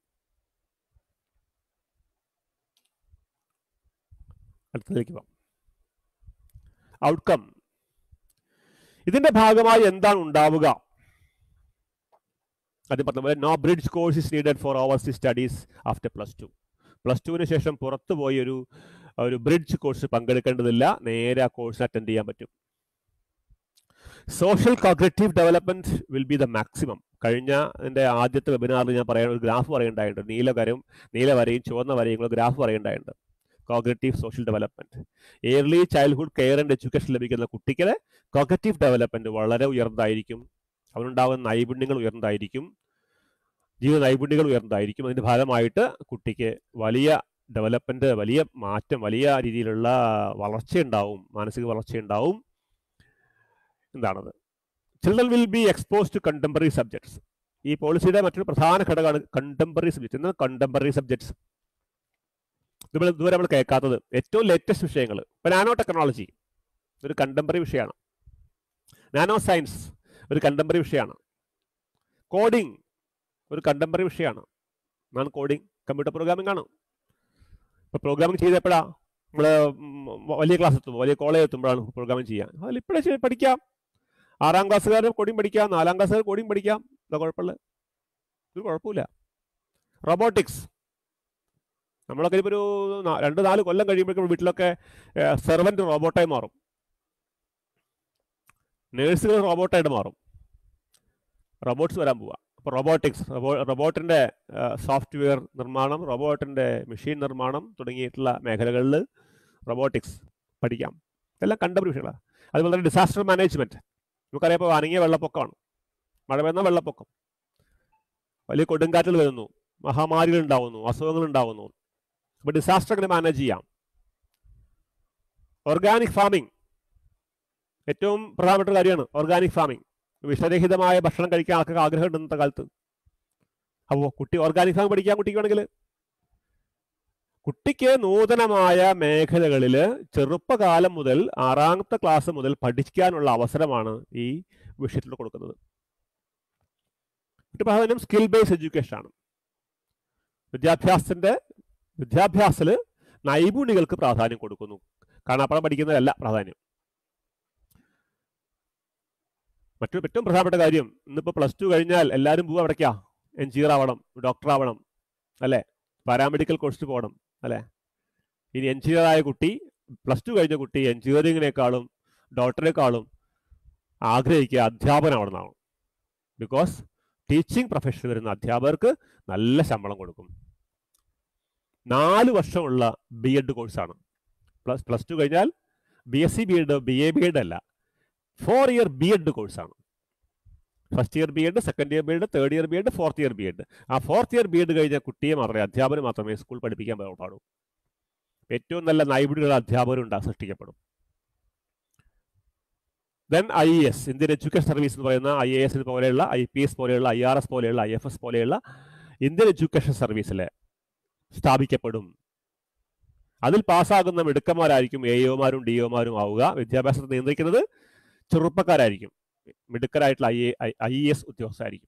അടുത്തതിലേക്ക് പോകാം. ഔട്ട്കം. ഇതിന്റെ ഭാഗമായി എന്താണ് ഉണ്ടാവുക? ആദ്യം പറഞ്ഞ പോലെ no bridge course is needed for overseas studies after +2. +2-ന് ശേഷം പുറത്തു പോയി ഒരു ബ്രിഡ്ജ് കോഴ്സ് പങ്കെടുക്കേണ്ടതില്ല, നേരെ ആ കോഴ്സ് അറ്റൻഡ് ചെയ്യാൻ പറ്റും. Social cognitive development will be the maximum. കഴിഞ്ഞ എൻ്റെ ആദ്യത്തെ വെബിനാറിൽ ഞാൻ പറയാൻ ഒരു ഗ്രാഫ് പറയുണ്ടായിട്ടുണ്ട്. നീല വരയും ചുവന്ന വരയും ഗ്രാഫ് പറയുണ്ടായിട്ടുണ്ട്. Cognitive social development, early childhood care and education ലഭിക്കുന്ന കുട്ടിക്ക് കോഗ്നിറ്റീവ് ഡെവലപ്മെന്റ് വളരെ ഉയർന്നതായിരിക്കും. അവനുണ്ടാകുന്ന നൈപുണ്യങ്ങൾ ഉയർന്നതായിരിക്കും, ജീവിത നൈപുണ്യങ്ങൾ ഉയർന്നതായിരിക്കും. അതിന്റെ ഭാഗമായിട്ട് കുട്ടിക്ക് വലിയ ഡെവലപ്മെന്റ്, വലിയ മാറ്റം, വലിയ രീതിയിലുള്ള വളർച്ചയുണ്ടാവും, മാനസിക വളർച്ചയുണ്ടാവും. എന്താണത്? Children will be expose to contemporary subjects. ഈ പോളിസിയുടെ മറ്റൊരു പ്രധാന ഘടകമാണ് കണ്ടംപററി സബ്ജക്ട്സ്. എന്നാൽ കണ്ടംപററി സബ്ജക്ട്സ് ഇതുവരെ നമ്മൾ കേൾക്കാത്തത് ഏറ്റവും ലേറ്റസ്റ്റ് വിഷയങ്ങൾ. ഇപ്പം നാനോ ടെക്നോളജി ഒരു കണ്ടംപററി വിഷയമാണ്. നാനോ സയൻസ് ഒരു കണ്ടംപററി വിഷയമാണ്. കോഡിംഗ് ഒരു കണ്ടംപററി വിഷയമാണ്. എന്നാണ് കോഡിംഗ്, കമ്പ്യൂട്ടർ പ്രോഗ്രാമിംഗ് ആണ്. ഇപ്പോൾ പ്രോഗ്രാമിംഗ് ചെയ്തപ്പോഴാണ് നമ്മൾ വലിയ ക്ലാസ് എത്തുമ്പോൾ, വലിയ കോളേജ് എത്തുമ്പോഴാണ് പ്രോഗ്രാമിംഗ് ചെയ്യാൻ. അതിൽ ഇപ്പോഴേ പഠിക്കാം. 6ാം ക്ലാസ്സുകാർ കോഡിംഗ് പഠിക്കാം, 4ാം ക്ലാസ്സുകാർ കോഡിംഗ് പഠിക്കാം. എന്താ കുഴപ്പമില്ല? ഒരു കുഴപ്പമില്ല. റോബോട്ടിക്സ് നമ്മളൊക്കെ ഇപ്പോൾ ഒരു 2-4 കൊല്ലം കഴിയുമ്പോഴേക്കും വീട്ടിലൊക്കെ സെർവൻറ്റ് റോബോട്ടായി മാറും, നേഴ്സുകൾ റോബോട്ടായിട്ട് മാറും. റോബോട്ട്സ് വരാൻ പോവുക. അപ്പോൾ റോബോട്ടിക്സ്, റോബോട്ടിൻ്റെ സോഫ്റ്റ്വെയർ നിർമ്മാണം, റോബോട്ടിൻ്റെ മെഷീൻ നിർമ്മാണം തുടങ്ങിയിട്ടുള്ള മേഖലകളിൽ റോബോട്ടിക്സ് പഠിക്കാം. ഇതെല്ലാം കണ്ടംപററി വിഷയങ്ങളാണ്. അതുപോലെ തന്നെ ഡിസാസ്റ്റർ മാനേജ്മെൻറ്റ്. നമുക്കറിയാം, ഇപ്പോൾ അനങ്ങിയ വെള്ളപ്പൊക്കമാണ്, മഴ വരുന്ന വെള്ളപ്പൊക്കം, വലിയ കൊടുങ്കാറ്റുകൾ വരുന്നു, മഹാമാരികൾ ഉണ്ടാവുന്നു, അസുഖങ്ങൾ ഉണ്ടാവുന്നു. അപ്പോൾ ഡിസാസ്റ്റർ എങ്ങനെ മാനേജ് ചെയ്യാം? ഓർഗാനിക് ഫാമിംഗ് ഏറ്റവും പ്രധാനപ്പെട്ട കാര്യമാണ്. ഓർഗാനിക് ഫാമിംഗ്, വിഷരഹിതമായ ഭക്ഷണം കഴിക്കാൻ ആൾക്കൊക്കെ ആഗ്രഹം ഉണ്ട് ഇന്നത്തെ കാലത്ത്. അപ്പോൾ കുട്ടി ഓർഗാനിക് ഫാമിംഗ് പഠിക്കാൻ കുട്ടിക്ക് വേണമെങ്കിൽ, കുട്ടിക്ക് നൂതനമായ മേഖലകളിൽ ചെറുപ്പകാലം മുതൽ 6ാമത്തെ ക്ലാസ് മുതൽ പഠിക്കാനുള്ള അവസരമാണ് ഈ വിഷയത്തിൽ കൊടുക്കുന്നത്. മറ്റു പ്രാധാന്യം സ്കിൽ ബേസ്ഡ് എഡ്യൂക്കേഷൻ ആണ്. വിദ്യാഭ്യാസത്തിൽ നൈപുണികൾക്ക് പ്രാധാന്യം കൊടുക്കുന്നു. കാണാപ്പാടം പഠിക്കുന്നതല്ല പ്രാധാന്യം. മറ്റൊരു ഏറ്റവും പ്രധാനപ്പെട്ട കാര്യം, ഇന്നിപ്പോൾ +2 കഴിഞ്ഞാൽ എല്ലാവരും പോവുക എവിടേക്കാ? എഞ്ചിനീയർ ആവണം, ഡോക്ടർ ആവണം, അല്ലേ? പാരാമെഡിക്കൽ കോഴ്സ് പോകണം, അല്ലേ? ഇനി എഞ്ചിനീയറായ കുട്ടി, +2 കഴിഞ്ഞ കുട്ടി എഞ്ചിനീയറിങ്ങിനേക്കാളും ഡോക്ടറേക്കാളും ആഗ്രഹിക്കുക അധ്യാപകനാവണമെന്നാണ്. ബിക്കോസ് ടീച്ചിങ് പ്രൊഫഷനിൽ വരുന്ന അധ്യാപകർക്ക് നല്ല ശമ്പളം കൊടുക്കും. 4 വർഷമുള്ള B.Ed കോഴ്സാണ്. +2 കഴിഞ്ഞാൽ BSc B.Ed, BA B.Ed അല്ല, 4 ഇയർ B.Ed കോഴ്സാണ്. First year B.Ed, second year B.Ed, third year B.Ed, fourth year B.Ed. ആ ഫോർത്ത് ഇയർ B.Ed കഴിഞ്ഞ കുട്ടിയെ മാത്രമേ, അധ്യാപകന് മാത്രമേ സ്കൂൾ പഠിപ്പിക്കാൻ പാടൂ. ഏറ്റവും നല്ല നൈപുണ്യമുള്ള അധ്യാപകരുണ്ട് സൃഷ്ടിക്കപ്പെടും. Then IAS, Indian education service എന്ന് പറയുന്ന IAS പോലെയുള്ള, IPS പോലെയുള്ള, IRS പോലെയുള്ള, IFS പോലെയുള്ള ഇന്ത്യൻ എഡ്യൂക്കേഷൻ സർവീസിൽ സ്ഥാപിക്കപ്പെടും. അതിൽ പാസ്സാകുന്ന മിടുക്കന്മാരായിരിക്കും AOമാരും DOമാരും ആവുക. വിദ്യാഭ്യാസത്തെ നിയന്ത്രിക്കുന്നത് ചെറുപ്പക്കാരായിരിക്കും, മിടുക്കരായിട്ടുള്ള IAS ഉദ്യോഗസ്ഥരായിരിക്കും.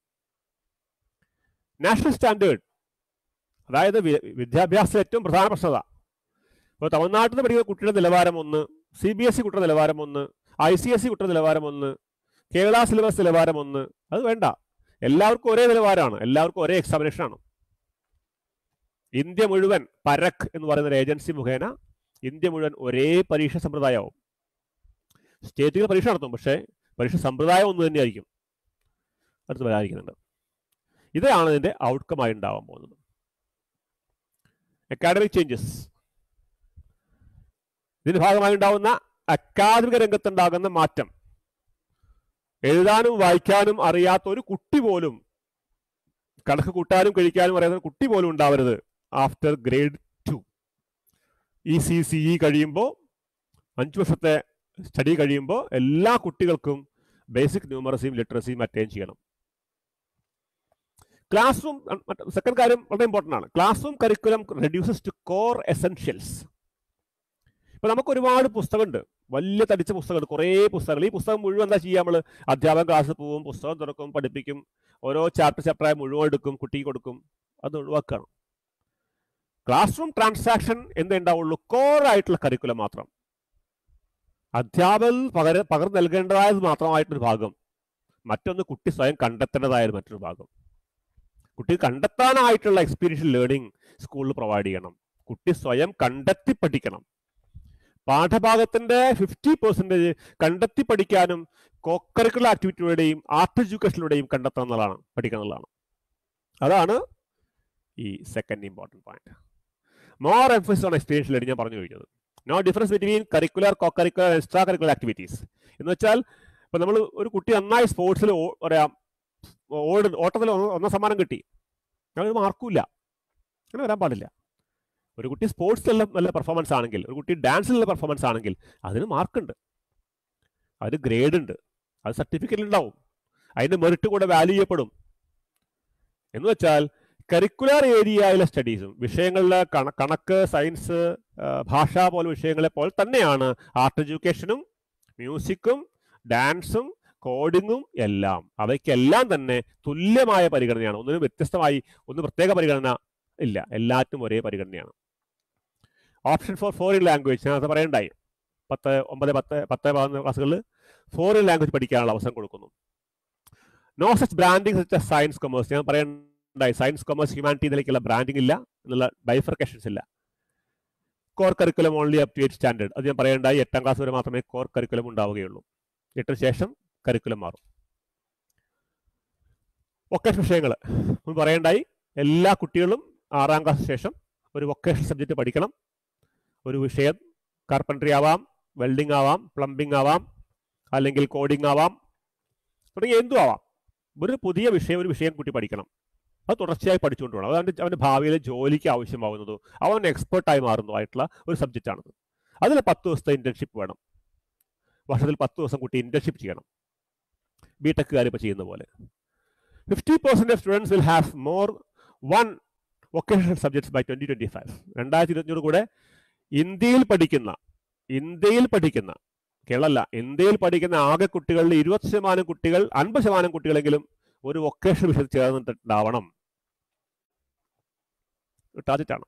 നാഷണൽ സ്റ്റാൻഡേർഡ്, അതായത് വിദ്യാഭ്യാസത്തിലെ ഏറ്റവും പ്രധാന പ്രശ്നത. ഇപ്പോൾ തമിഴ്നാട്ടിൽ നിന്ന് പഠിക്കുന്ന കുട്ടിയുടെ നിലവാരം ഒന്ന്, CBSE കുട്ടിയുടെ നിലവാരം ഒന്ന്, ICSE കുട്ടിയുടെ നിലവാരം ഒന്ന്, കേരള സിലബസ് നിലവാരം ഒന്ന്. അത് വേണ്ട, എല്ലാവർക്കും ഒരേ നിലവാരമാണ്, എല്ലാവർക്കും ഒരേ എക്സാമിനേഷനാണ്. ഇന്ത്യ മുഴുവൻ പരഖ് എന്ന് പറയുന്ന ഒരു ഏജൻസി മുഖേന ഇന്ത്യ മുഴുവൻ ഒരേ പരീക്ഷ സമ്പ്രദായമാവും. സ്റ്റേറ്റുകൾ പരീക്ഷ നടത്തും, പക്ഷേ പരീക്ഷ സമ്പ്രദായം ഒന്ന് തന്നെയായിരിക്കും. അടുത്ത് വരാതിരിക്കുന്നുണ്ട്. ഇതാണ് ഇതിൻ്റെ ഔട്ട്കമായി ഉണ്ടാവാൻ പോകുന്നത്. അക്കാഡമിക് ചേഞ്ചസ്, ഇതിന്റെ ഭാഗമായി ഉണ്ടാകുന്ന അക്കാദമിക രംഗത്തുണ്ടാകുന്ന മാറ്റം. എഴുതാനും വായിക്കാനും അറിയാത്ത ഒരു കുട്ടി പോലും, കണക്ക് കൂട്ടാനും കഴിക്കാനും അറിയാത്ത ഒരു കുട്ടി പോലും ഉണ്ടാവരുത് ആഫ്റ്റർ ഗ്രേഡ് 2. ECCE കഴിയുമ്പോൾ, 5 വർഷത്തെ സ്റ്റഡി കഴിയുമ്പോൾ എല്ലാ കുട്ടികൾക്കും ബേസിക് ന്യൂമറസിയും ലിറ്ററസിയും അറ്റൈൻ ചെയ്യണം. ക്ലാസ് റൂം, സെക്കൻഡ് കാര്യം വളരെ ഇമ്പോർട്ടൻ്റ് ആണ്. Class room curriculum reduces to core essentials. ഇപ്പം നമുക്ക് ഒരുപാട് പുസ്തകമുണ്ട്, വലിയ തടിച്ച പുസ്തകമുണ്ട്, കുറേ പുസ്തകങ്ങൾ. ഈ പുസ്തകം മുഴുവൻ എന്താ ചെയ്യുക? നമ്മൾ അധ്യാപകൻ ക്ലാസ്സിൽ പോവും, പുസ്തകം തുറക്കും, പഠിപ്പിക്കും, ഓരോ ചാപ്റ്ററായി മുഴുവൻ എടുക്കും, കുട്ടിക്ക് കൊടുക്കും. അത് ഒഴിവാക്കണം. ക്ലാസ് റൂം ട്രാൻസാക്ഷൻ എന്തേ ഉണ്ടാവുള്ളൂ? കോറായിട്ടുള്ള കരിക്കുലം മാത്രം, അധ്യാപകൻ പകർന്നു നൽകേണ്ടതായത് മാത്രമായിട്ടൊരു ഭാഗം, മറ്റൊന്ന് കുട്ടി സ്വയം കണ്ടെത്തേണ്ടതായ മറ്റൊരു ഭാഗം. കുട്ടി കണ്ടെത്താനായിട്ടുള്ള എക്സ്പീരിയൻഷ്യൽ ലേണിംഗ് സ്കൂളിൽ പ്രൊവൈഡ് ചെയ്യണം. കുട്ടി സ്വയം കണ്ടെത്തി പഠിക്കണം. പാഠഭാഗത്തിന്റെ 50% കണ്ടെത്തി പഠിക്കാനും കോക്കരിക്കുലർ ആക്ടിവിറ്റികളുടെയും ആർട്ട് എഡ്യൂക്കേഷനിലൂടെയും കണ്ടെത്താനുള്ളതാണ്, പഠിക്കാനുള്ളതാണ്. അതാണ് ഈ second important point. More emphasis on experiential learning ഞാൻ പറഞ്ഞു കഴിഞ്ഞത്. No difference between curricular, cocurricular, extra curricular activities എന്ന് വെച്ചാൽ, ഇപ്പം നമ്മൾ ഒരു കുട്ടി നന്നായി സ്പോർട്സിൽ പറയാം, ഓട്ടത്തിൽ 1 സമ്മാനം കിട്ടി, അങ്ങനെ മാർക്കുമില്ല, അങ്ങനെ വരാൻ പാടില്ല. ഒരു കുട്ടി സ്പോർട്സിലെല്ലാം നല്ല പെർഫോമൻസ് ആണെങ്കിൽ, ഒരു കുട്ടി ഡാൻസിലുള്ള പെർഫോമൻസ് ആണെങ്കിൽ അതിന് മാർക്കുണ്ട്, അതിന് ഗ്രേഡ് ഉണ്ട്, അത് സർട്ടിഫിക്കറ്റ് ഉണ്ടാവും, അതിൻ്റെ മെറിറ്റ് കൂടെ വാല്യൂ ചെയ്യപ്പെടും. എന്ന് വെച്ചാൽ കരിക്കുലർ ഏരിയയിലെ സ്റ്റഡീസും വിഷയങ്ങളിലെ കണക്ക്, സയൻസ്, ഭാഷ പോലെ വിഷയങ്ങളെ പോലെ തന്നെയാണ് ആർട്ട് എഡ്യൂക്കേഷനും മ്യൂസിക്കും ഡാൻസും കോഡിങ്ങും എല്ലാം. അവയ്ക്കെല്ലാം തന്നെ തുല്യമായ പരിഗണനയാണ്. ഒന്നിനും വ്യത്യസ്തമായി ഒന്ന് പ്രത്യേക പരിഗണന ഇല്ല, എല്ലാറ്റിനും ഒരേ പരിഗണനയാണ്. ഓപ്ഷൻ ഫോർ ഫോറിൻ ലാംഗ്വേജ് ഞാനത് പറയണ്ടായി. 10, 9, 10, 11 ക്ലാസ്സുകളിൽ ഫോറിൻ ലാംഗ്വേജ് പഠിക്കാനുള്ള അവസരം കൊടുക്കുന്നു. No such branding such science commerce ഞാൻ പറയണ്ടായി. സയൻസ് കൊമേഴ്സ് ഹ്യൂമാനിറ്റി ഇതിലേക്കുള്ള ബ്രാൻഡിങ് ഇല്ല, എന്നുള്ള ബൈഫർക്കേഷൻസ് ഇല്ല. Core curriculum only up to 8 standard അത് ഞാൻ പറയണ്ടായി. 8ാം ക്ലാസ് വരെ മാത്രമേ കോർ കരിക്കുലം ഉണ്ടാവുകയുള്ളൂ. 8ന് ശേഷം കരിക്കുലം മാറും. വൊക്കേഷണൽ വിഷയങ്ങൾ പറയണ്ടായി. എല്ലാ കുട്ടികളും 6ാം ക്ലാസ് ശേഷം ഒരു വൊക്കേഷണൽ സബ്ജക്റ്റ് പഠിക്കണം. ഒരു വിഷയം കാർപ്പൻട്രി ആവാം, വെൽഡിംഗ് ആവാം, പ്ലംബിംഗ് ആവാം, അല്ലെങ്കിൽ കോഡിംഗ് ആവാം, തുടങ്ങിയ എന്തും ആവാം. ഒരു പുതിയ വിഷയം, ഒരു വിഷയം കുട്ടി പഠിക്കണം. അത് തുടർച്ചയായി പഠിച്ചുകൊണ്ട് പോകണം. അത് അവൻ്റെ ഭാവിയിലെ ജോലിക്ക് ആവശ്യമാകുന്നതോ അവൻ എക്സ്പേർട്ടായി മാറുന്നതായിട്ടുള്ള ഒരു സബ്ജക്റ്റാണത്. അതിൽ 10 ദിവസത്തെ ഇന്റേൺഷിപ്പ് വേണം. വർഷത്തിൽ 10 ദിവസം കുട്ടി ഇന്റേൺഷിപ്പ് ചെയ്യണം, ബിടെക്കുകാർ ഇപ്പോൾ ചെയ്യുന്ന പോലെ. 50% of students will have more one vocational subjects by 2025. 2025 കൂടെ ഇന്ത്യയിൽ പഠിക്കുന്ന കേരളമല്ല, ഇന്ത്യയിൽ പഠിക്കുന്ന ആകെ കുട്ടികളിൽ 20% കുട്ടികൾ, 50% കുട്ടികളെങ്കിലും ഒരു വൊക്കേഷണൽ വിഷയത്തിൽ ചേർന്നിട്ടുണ്ടാവണം. ടാർജറ്റാണ്.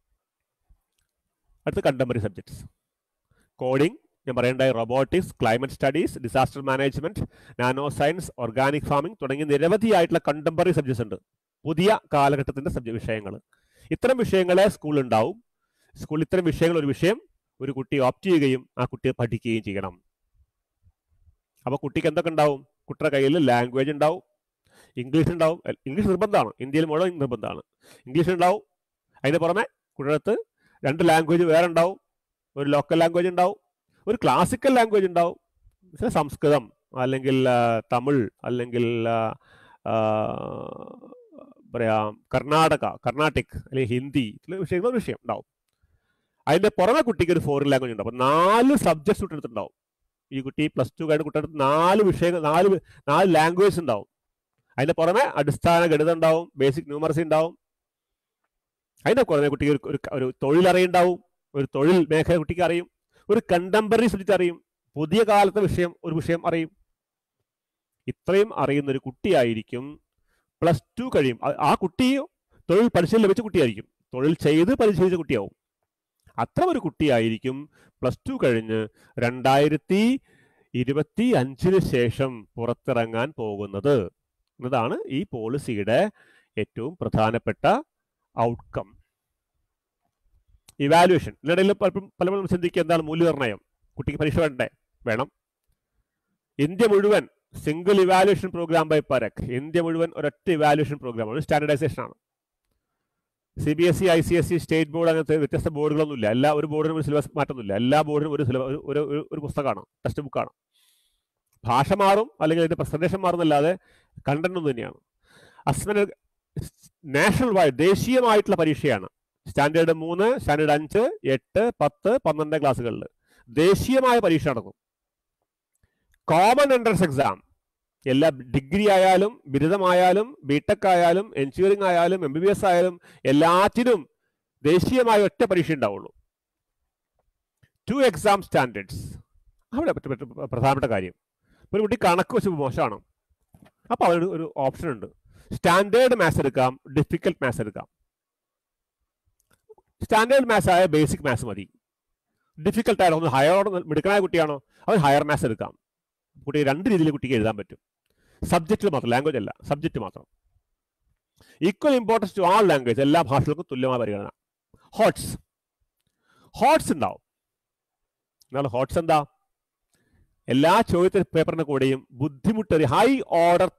അടുത്ത കണ്ടംപററി സബ്ജക്ട്സ്. കോഡിംഗ് ഞാൻ പറയേണ്ടായി. Robotics, climate studies, disaster management, nano science, organic farming തുടങ്ങിയ നിരവധിയായിട്ടുള്ള കണ്ടംപററി സബ്ജക്ട്സ് ഉണ്ട്. പുതിയ കാലഘട്ടത്തിന്റെ വിഷയങ്ങൾ. ഇത്തരം വിഷയങ്ങളെ സ്കൂളിൽ ഉണ്ടാവും. സ്കൂളിൽ ഇത്തരം വിഷയങ്ങൾ ഒരു വിഷയം ഒരു കുട്ടി ഓപ്റ്റ് ചെയ്യുകയും ആ കുട്ടിയെ പഠിക്കുകയും ചെയ്യണം. അപ്പോൾ കുട്ടിക്ക് എന്തൊക്കെ ഉണ്ടാവും? കുട്ടിയുടെ കയ്യിൽ ലാംഗ്വേജ് ഉണ്ടാവും, ഇംഗ്ലീഷ് ഉണ്ടാവും. ഇംഗ്ലീഷ് നിർബന്ധമാണ്, ഇന്ത്യയിൽ മുഴുവൻ നിർബന്ധമാണ്. ഇംഗ്ലീഷ് ഉണ്ടാവും. അതിന് പുറമെ കുട്ടികൾക്ക് 2 ലാംഗ്വേജ് വേറെ ഉണ്ടാവും. ഒരു ലോക്കൽ ലാംഗ്വേജ് ഉണ്ടാവും, ഒരു ക്ലാസിക്കൽ ലാംഗ്വേജ് ഉണ്ടാവും. സംസ്കൃതം അല്ലെങ്കിൽ തമിഴ് അല്ലെങ്കിൽ കർണാട്ടിക് അല്ലെങ്കിൽ ഹിന്ദി വിഷയം ഉണ്ടാവും. അതിന്റെ പുറമെ കുട്ടിക്ക് ഒരു ഫോറിൻ ലാംഗ്വേജ് ഉണ്ടാവും. അപ്പോൾ 4 സബ്ജക്ട്സ് കുട്ടിയെടുത്തുണ്ടാവും. ഈ കുട്ടി +2 കഴിഞ്ഞ കുട്ടിയുടെ 4 വിഷയങ്ങൾ, 4 ലാംഗ്വേജ് ഉണ്ടാവും. അതിന്റെ പുറമെ അടിസ്ഥാന ഗണിതം ഉണ്ടാവും, ബേസിക് ന്യൂമറസി ഉണ്ടാവും. അതിന്റെ പുറമെ കുട്ടിക്ക് ഒരു തൊഴിലറിയുണ്ടാവും, ഒരു തൊഴിൽ മേഖല കുട്ടിക്ക് അറിയും, ഒരു കണ്ടംപററി സബ്ജക്റ്റ് അറിയും, പുതിയ കാലത്തെ ഒരു വിഷയം അറിയും. ഇത്രയും അറിയുന്ന ഒരു കുട്ടിയായിരിക്കും +2 കഴിയും. ആ കുട്ടിയോ തൊഴിൽ പരിശീലനം ലഭിച്ച കുട്ടിയായിരിക്കും, തൊഴിൽ ചെയ്ത് പരിശീലിച്ച കുട്ടിയാവും. അത്ര ഒരു കുട്ടിയായിരിക്കും +2 കഴിഞ്ഞ് 2025 ശേഷം പുറത്തിറങ്ങാൻ പോകുന്നത് എന്നതാണ് ഈ പോളിസിയുടെ ഏറ്റവും പ്രധാനപ്പെട്ട ഔട്ട്കം. ഇവാലുവേഷൻ. ഇതിനിടയിൽ പലപ്പോഴും ചിന്തിക്കുക, എന്താണ് മൂല്യനിർണ്ണയം? കുട്ടിക്ക് പരീക്ഷ വേണം. ഇന്ത്യ മുഴുവൻ single evaluation program by Parakh. India മുഴുവൻ ഒരൊറ്റ ഇവാലുവേഷൻ പ്രോഗ്രാമാണ്, സ്റ്റാൻഡർഡൈസേഷൻ ആണ്. CBSE, ICSE, സ്റ്റേറ്റ് ബോർഡ് അങ്ങനത്തെ വ്യത്യസ്ത ബോർഡുകളൊന്നുമില്ല. ഒരു ബോർഡിനും ഒരു സിലബസ് മാറ്റമൊന്നുമില്ല. എല്ലാ ബോർഡിനും ഒരു പുസ്തകമാണ്, ടെക്സ്റ്റ് ബുക്കാണ്. ഭാഷ മാറും അല്ലെങ്കിൽ അതിന്റെ പ്രസന്റേഷൻ മാറുന്നല്ലാതെ കണ്ടന്റ് ഒന്നും തന്നെയാണ്. അസസ്മെന്റ് നാഷണൽ വൈഡ്, ദേശീയമായിട്ടുള്ള പരീക്ഷയാണ്. സ്റ്റാൻഡേർഡ് 3, സ്റ്റാൻഡേർഡ് 5, 8, 10, 12 ക്ലാസ്സുകളിൽ ദേശീയമായ പരീക്ഷ നടക്കും. കോമൺ എൻട്രൻസ് എക്സാം എല്ലാ ഡിഗ്രി ആയാലും ബിരുദമായാലും ബിടെക് ആയാലും എഞ്ചിനീയറിംഗ് ആയാലും MBBS ആയാലും എല്ലാറ്റിനും ദേശീയമായ ഒറ്റ പരീക്ഷ ഉണ്ടാവുള്ളൂ. 2 എക്സാം സ്റ്റാൻഡേർഡ്സ് അവിടെ പ്രധാനപ്പെട്ട കാര്യം. ഒരു കുട്ടി കണക്ക് വെച്ച് മോശമാണ്, അപ്പോൾ അവന് ഒരു ഓപ്ഷൻ ഉണ്ട്. സ്റ്റാൻഡേർഡ് മാത്സ് എടുക്കാം, ഡിഫിക്കൽട്ട് മാത്സ് എടുക്കാം. സ്റ്റാൻഡേർഡ് മാത്സ് ആയ ബേസിക് മാത്സ് മതി. ഡിഫിക്കൽട്ട് ആയാലും ഒന്ന് ഹയർ മിടുക്കനായ കുട്ടിയാണോ അവൻ ഹയർ മാത്സ് എടുക്കാം. കുട്ടി 2 രീതിയിൽ കുട്ടിക്ക് എഴുതാൻ പറ്റും. സബ്ജക്റ്റിൽ മാത്രം, ലാംഗ്വേജ് അല്ല, സബ്ജക്റ്റ് മാത്രം. Equal importance to all language, എല്ലാ ഭാഷകൾക്കും തുല്യമായ പരിഗണന. ഹോട്ട്സ് ഉണ്ടാവും. എന്നാൽ ഹോട്ട്സ് എന്താ? എല്ലാ ചോദ്യത്തിന് പേപ്പറിന്റെ കൂടെയും ബുദ്ധിമുട്ടേറിയ ഹൈ ഓർഡർ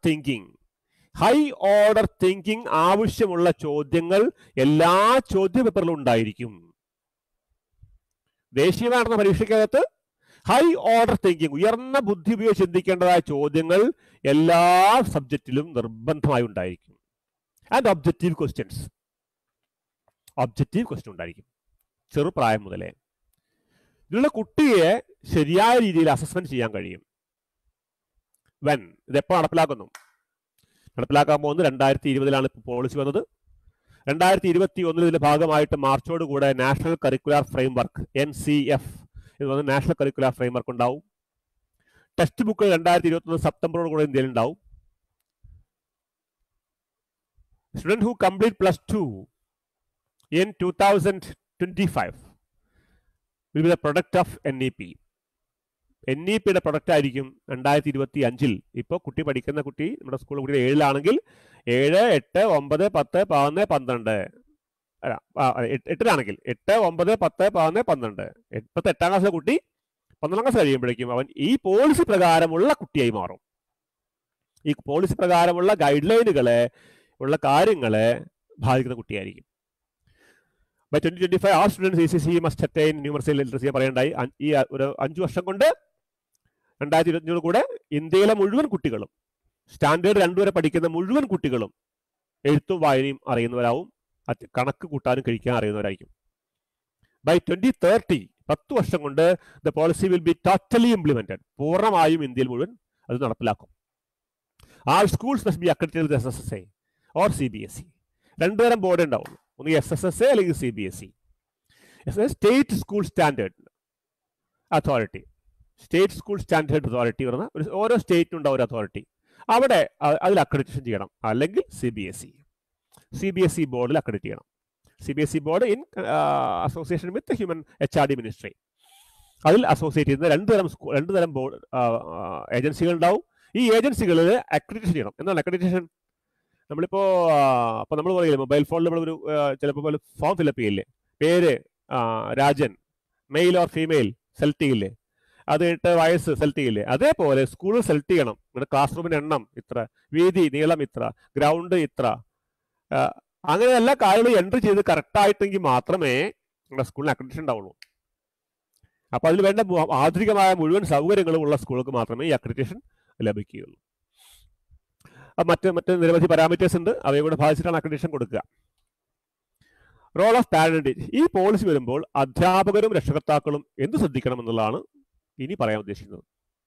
തിങ്കിങ് ആവശ്യമുള്ള ചോദ്യങ്ങൾ എല്ലാ ചോദ്യ പേപ്പറിലും ഉണ്ടായിരിക്കും. ദേശീയമായി നടന്ന പരീക്ഷയ്ക്കകത്ത് ഹൈ ഓർഡർ തിങ്കിങ്, ഉയർന്ന ബുദ്ധി ഉപയോഗിച്ച് ചിന്തിക്കേണ്ടതായ ചോദ്യങ്ങൾ എല്ലാ സബ്ജക്റ്റിലും നിർബന്ധമായി ഉണ്ടായിരിക്കും. And objective questions. Objective question ഉണ്ടായിരിക്കും ചെറുപ്രായം മുതലേ. ഇതിലുള്ള കുട്ടിയെ ശരിയായ രീതിയിൽ അസസ്മെന്റ് ചെയ്യാൻ കഴിയും. വെൻ ഇതെപ്പോൾ നടപ്പിലാക്കാൻ പോകുന്നത് 2020 പോളിസി വന്നത്. 2021 ഇതിന്റെ ഭാഗമായിട്ട് മാർച്ചോടുകൂടെ നാഷണൽ കരിക്കുലർ ഫ്രെയിംവർക്ക് NCF എന്ന് പറഞ്ഞ നാഷണൽ കരിക്കുലർ ഫ്രെയിംവർക്ക് ഉണ്ടാവും. ടെക്സ്റ്റ് ബുക്ക് 2021 സെപ്റ്റംബറോടുകൂടെ ഇന്ത്യയിൽ ഉണ്ടാവും. Student who complete +2 in 2025 will be the product of NEP. NEPയുടെ പ്രൊഡക്റ്റ് ആയിരിക്കും 2025. ഇപ്പോൾ കുട്ടി പഠിക്കുന്ന കുട്ടി നമ്മുടെ സ്കൂൾ കുട്ടി 7-ലാണെങ്കിൽ 7, 8, 9, 10, 11, 12 അല്ല 8-ലാണെങ്കിൽ 8, 9, 10, 11, 12. ഇപ്പോഴത്തെ 8ാം ക്ലാസ്സിലെ കുട്ടി 12ാം ക്ലാസ് കഴിയുമ്പോഴേക്കും അവൻ ഈ പോളിസി പ്രകാരമുള്ള കുട്ടിയായി മാറും. ഈ പോളിസി പ്രകാരമുള്ള ഗൈഡ് ലൈനുകളെ ഉള്ള കാര്യങ്ങളെ ബാധിക്കുന്ന കുട്ടിയായിരിക്കും. By 2025, all students ECC must attain numeracy literacy പറയണ്ടായി. ഈ ഒരു 5 വർഷം കൊണ്ട് 2027 കൂടെ ഇന്ത്യയിലെ മുഴുവൻ കുട്ടികളും സ്റ്റാൻഡേർഡ് 2 വരെ പഠിക്കുന്ന മുഴുവൻ കുട്ടികളും എഴുത്തും വായനയും അറിയുന്നവരാവും. കണക്ക് കൂട്ടാനും കഴിക്കാൻ അറിയുന്നവരായിരിക്കും. ബൈ 2030, 10 വർഷം കൊണ്ട് the policy will be totally implemented. പൂർണ്ണമായും ഇന്ത്യയിൽ മുഴുവൻ അത് നടപ്പിലാക്കും. All schools must be accredited with SSSA or CBSE. 2 തരം ബോർഡ് ഉണ്ടാവും. ഒന്ന് SSSA അല്ലെങ്കിൽ CBSE. State school standard authority. State school standard authority പറഞ്ഞാൽ ഓരോ സ്റ്റേറ്റിനും ഉണ്ടാവും ഒരു അതോറിറ്റി. അവിടെ അതിൽ അക്രഡിറ്റേഷൻ ചെയ്യണം. അല്ലെങ്കിൽ CBSE ബോർഡിൽ അക്രഡിറ്റ് ചെയ്യണം. CBSE board in association with human HRD ministry. അതിൽ അസോസിയേറ്റ് ചെയ്യുന്ന 2 തരം ബോർഡ് ഏജൻസികൾ ഉണ്ടാവും. ഈ ഏജൻസികളിൽ അക്രഡിറ്റേഷൻ ചെയ്യണം. എന്താണ് അക്രഡിറ്റേഷൻ? നമ്മളിപ്പോൾ നമ്മൾ പറയില്ലേ, മൊബൈൽ ഫോണിൽ നമ്മളൊരു ചിലപ്പോൾ ഫോം ഫില്ലപ്പ് ചെയ്യില്ലേ, പേര് Rajan, male or female select ചെയ്യില്ലേ, അത് കഴിഞ്ഞിട്ട് വയസ്സ് സെലക്ട് ചെയ്യില്ലേ, അതേപോലെ സ്കൂളിൽ സെലക്ട് ചെയ്യണം. നമ്മുടെ ക്ലാസ് റൂമിൻ്റെ എണ്ണം ഇത്ര, വീതി നീളം ഇത്ര, ഗ്രൗണ്ട് ഇത്ര, അങ്ങനെ എല്ലാ കാര്യങ്ങളും എൻട്രി ചെയ്ത് കറക്റ്റായിട്ടെങ്കിൽ മാത്രമേ നമ്മുടെ സ്കൂളിന് അക്രഡിറ്റേഷൻ ഉണ്ടാവുള്ളൂ. അപ്പോൾ അതിൽ വേണ്ട ആധുനികമായ മുഴുവൻ സൗകര്യങ്ങളും ഉള്ള സ്കൂളുകൾക്ക് മാത്രമേ ഈ അക്രഡിറ്റേഷൻ ലഭിക്കുകയുള്ളൂ. മറ്റ് നിരവധി പാരാമീറ്റേഴ്സ് ഉണ്ട്. അവയെ കൂടെ ബാധിച്ചിട്ടാണ് അക്രഡിറ്റേഷൻ കൊടുക്കുക. Role of parent. ഈ പോളിസി വരുമ്പോൾ അധ്യാപകരും രക്ഷകർത്താക്കളും എന്ത് ശ്രദ്ധിക്കണം എന്നുള്ളതാണ് ഇനി പറയാൻ ഉദ്ദേശിക്കുന്നത്.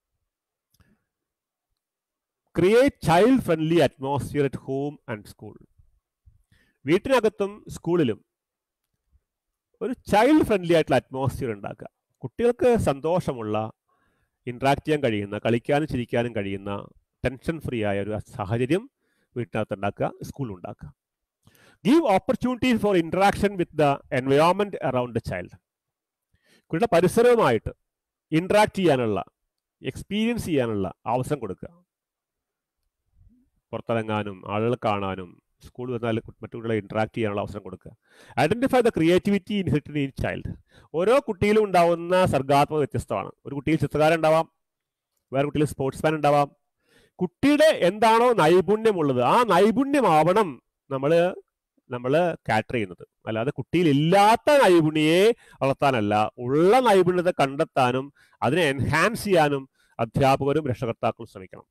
Create child friendly atmosphere at home and school. വീട്ടിനകത്തും സ്കൂളിലും ഒരു ചൈൽഡ് ഫ്രണ്ട്ലി ആയിട്ടുള്ള അറ്റ്മോസ്ഫിയർ ഉണ്ടാക്കുക. കുട്ടികൾക്ക് സന്തോഷമുള്ള, ഇന്ററാക്ട് ചെയ്യാൻ കഴിയുന്ന, കളിക്കാനും ചിരിക്കാനും കഴിയുന്ന, ടെൻഷൻ ഫ്രീ ആയ ഒരു സാഹചര്യം വീട്ടിനകത്ത് ഉണ്ടാക്കുക, സ്കൂളുണ്ടാക്കുക. Give opportunity for interaction with the environment around the child. കുട്ടിയുടെ പരിസരവുമായിട്ട് ഇന്ററാക്ട് ചെയ്യാനുള്ള, എക്സ്പീരിയൻസ് ചെയ്യാനുള്ള അവസരം കൊടുക്കുക. പുറത്തിറങ്ങാനും ആളുകൾ കാണാനും സ്കൂൾ വന്നാൽ മറ്റു കുട്ടികളെ ഇന്ററാക്ട് ചെയ്യാനുള്ള അവസരം കൊടുക്കുക. Identify the creativity inherited in child. ഓരോ കുട്ടിയിലും ഉണ്ടാവുന്ന സർഗാത്മക വ്യത്യസ്തമാണ്. ഒരു കുട്ടിയിൽ ചിത്രകാരൻ ഉണ്ടാവാം, വേറെ കുട്ടിയിൽ സ്പോർട്സ്മാൻ ഉണ്ടാവാം. കുട്ടിയുടെ എന്താണോ നൈപുണ്യമുള്ളത് ആ നൈപുണ്യമാവണം നമ്മൾ കാറ്റർ ചെയ്യുന്നത്. അല്ലാതെ കുട്ടിയിൽ ഇല്ലാത്ത നൈപുണ്യെ വളർത്താനല്ല, ഉള്ള നൈപുണ്യത്തെ കണ്ടെത്താനും അതിനെ എൻഹാൻസ് ചെയ്യാനും അധ്യാപകരും രക്ഷകർത്താക്കളും ശ്രമിക്കണം.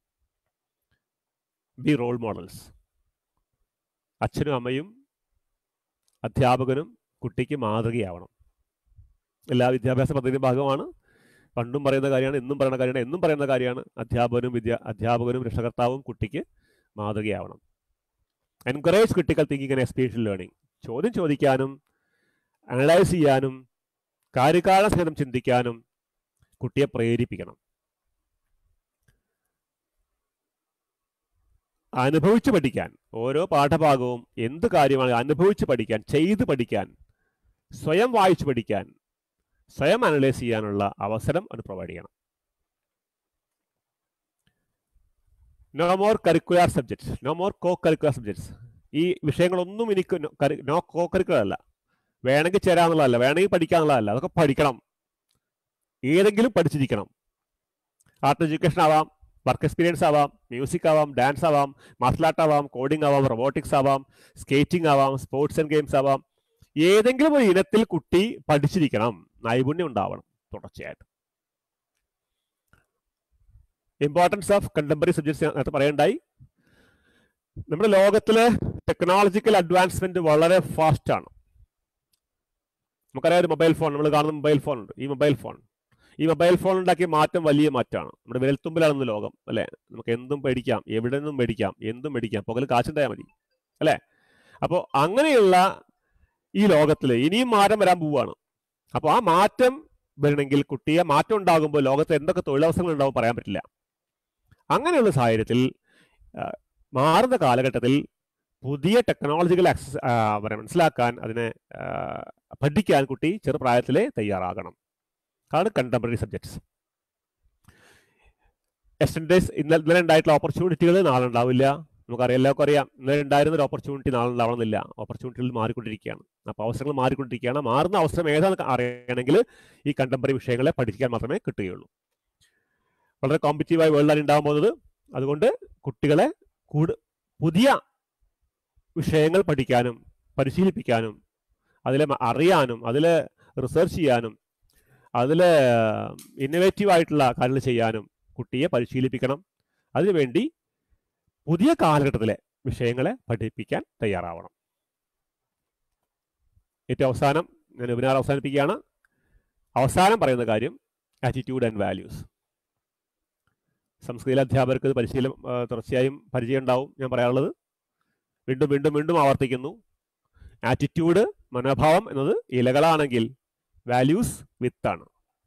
Be role models. അച്ഛനും അമ്മയും അധ്യാപകനും കുട്ടിക്ക് മാതൃകയാവണം. എല്ലാ വിദ്യാഭ്യാസ പദ്ധതിയുടെ ഭാഗമാണ്. പണ്ടും പറയുന്ന കാര്യമാണ്, എന്നും പറയുന്ന കാര്യമാണ്, എന്നും പറയുന്ന കാര്യമാണ്. അധ്യാപകനും രക്ഷകർത്താവും കുട്ടിക്ക് മാതൃകയാവണം. Encourage critical thinking and experiential learning. ചോദ്യം ചോദിക്കാനും അനലൈസ് ചെയ്യാനും കാര്യകാരണ സഹിതം ചിന്തിക്കാനും കുട്ടിയെ പ്രേരിപ്പിക്കണം. അനുഭവിച്ച് പഠിക്കാൻ, ഓരോ പാഠഭാഗവും എന്ത് കാര്യമാണ് അനുഭവിച്ച് പഠിക്കാൻ, ചെയ്ത് പഠിക്കാൻ, സ്വയം വായിച്ച് പഠിക്കാൻ, സ്വയം അനലൈസ് ചെയ്യാനുള്ള അവസരം അത് പ്രൊവൈഡ് ചെയ്യണം. No more curricular subjects, no more co curricular subjects. ഈ വിഷയങ്ങളൊന്നും എനിക്ക് നോ കോ കരിക്കുലർ അല്ല. വേണമെങ്കിൽ ചേരാന്നുള്ളതല്ല, വേണമെങ്കിൽ പഠിക്കാന്നുള്ളതല്ല. അതൊക്കെ പഠിക്കണം, ഏതെങ്കിലും പഠിച്ചിരിക്കണം. ആർട്ട് എഡ്യൂക്കേഷൻ ആവാം, വർക്ക് എക്സ്പീരിയൻസ് ആവാം, മ്യൂസിക് ആവാം, ഡാൻസ് ആവാം, മാർഷൽ ആർട്ട് ആവാം, കോഡിംഗ് ആവാം, റോബോട്ടിക്സ് ആവാം, സ്കേറ്റിംഗ് ആവാം, സ്പോർട്സ് ആൻഡ് ഗെയിംസ് ആവാം. ഏതെങ്കിലും ഒരു ഇനത്തിൽ കുട്ടി പഠിച്ചിരിക്കണം, നൈപുണ്യം ഉണ്ടാവണം തുടർച്ചയായിട്ട്. ഇമ്പോർട്ടൻസ് ഓഫ് കണ്ടംപററി സബ്ജക്ട്സ് നേരത്തെ പറയണ്ടായി. നമ്മുടെ ലോകത്തിലെ ടെക്നോളജിക്കൽ അഡ്വാൻസ്മെന്റ് വളരെ ഫാസ്റ്റ് ആണ്. നമുക്കറിയാം ഒരു മൊബൈൽ ഫോൺ, നമ്മൾ കാണുന്ന മൊബൈൽ ഫോൺ ഉണ്ട്. ഈ മൊബൈൽ ഫോൺ ഉണ്ടാക്കിയ മാറ്റം വലിയ മാറ്റമാണ്. നമ്മുടെ വിരൽത്തുമ്പിലാണെന്ന് ലോകം, അല്ലേ? നമുക്ക് എന്തും മേടിക്കാം, എവിടെ നിന്നും മേടിക്കാം, എന്തും മേടിക്കാം, പകൽ കാശുണ്ടായാൽ മതി, അല്ലേ? അപ്പോൾ അങ്ങനെയുള്ള ഈ ലോകത്തിൽ ഇനിയും മാറ്റം വരാൻ പോവുകയാണ്. അപ്പോൾ ആ മാറ്റം വരണമെങ്കിൽ കുട്ടിയെ മാറ്റം ഉണ്ടാകുമ്പോൾ ലോകത്ത് എന്തൊക്കെ തൊഴിലവസരങ്ങൾ ഉണ്ടാവും പറയാൻ പറ്റില്ല. അങ്ങനെയുള്ള സാഹചര്യത്തിൽ മാറുന്ന കാലഘട്ടത്തിൽ പുതിയ ടെക്നോളജികൾ മനസ്സിലാക്കാൻ, അതിനെ പഠിക്കാൻ കുട്ടി ചെറുപ്രായത്തിലേ തയ്യാറാകണം. അതാണ് കണ്ടംപററി സബ്ജക്ട്സ്. എസ്റ്റൻഡേഴ്സ് ഇന്നലെ ഉണ്ടായിട്ടുള്ള ഓപ്പർച്യൂണിറ്റികൾ നാളെ ഉണ്ടാവില്ല. നമുക്കറിയാം, എല്ലാവർക്കും അറിയാം, ഇന്നലെ ഉണ്ടായിരുന്ന ഒരു ഓപ്പർച്യൂണിറ്റി നാളെ ഉണ്ടാവണമെന്നില്ല. ഓപ്പർച്യൂണിറ്റികൾ മാറിക്കൊണ്ടിരിക്കുകയാണ്. അപ്പോൾ അവസരങ്ങൾ മാറിക്കൊണ്ടിരിക്കുകയാണ്. മാറുന്ന അവസരം ഏതാണെന്ന് അറിയണമെങ്കിൽ ഈ കണ്ടംപററി വിഷയങ്ങളെ പഠിക്കാൻ മാത്രമേ കിട്ടുകയുള്ളൂ. വളരെ കോമ്പറ്റീവായ വേൾഡാണ് ഉണ്ടാകാൻ പോകുന്നത്. അതുകൊണ്ട് കുട്ടികളെ പുതിയ വിഷയങ്ങൾ പഠിക്കാനും പരിശീലിപ്പിക്കാനും അതിലെ അറിയാനും അതിൽ റിസർച്ച് ചെയ്യാനും അതിൽ ഇന്നോവേറ്റീവായിട്ടുള്ള കാര്യങ്ങൾ ചെയ്യാനും കുട്ടിയെ പരിശീലിപ്പിക്കണം. അതിനുവേണ്ടി പുതിയ കാലഘട്ടത്തിലെ വിഷയങ്ങളെ പഠിപ്പിക്കാൻ തയ്യാറാവണം. ഏറ്റവും അവസാനം ഞാൻ വെബിനാർ അവസാനിപ്പിക്കുകയാണ്. അവസാനം പറയുന്ന കാര്യം ആറ്റിറ്റ്യൂഡ് ആൻഡ് വാല്യൂസ്. സംസ്കൃത അധ്യാപകർക്ക് ഇത് പരിശീലനം തുടർച്ചയായും പരിചയം ഉണ്ടാവും. ഞാൻ പറയാനുള്ളത് വീണ്ടും വീണ്ടും വീണ്ടും ആവർത്തിക്കുന്നു. ആറ്റിറ്റ്യൂഡ്, മനോഭാവം എന്നത് ഇലകളാണെങ്കിൽ വാല്യൂസ് വിത്താണ്,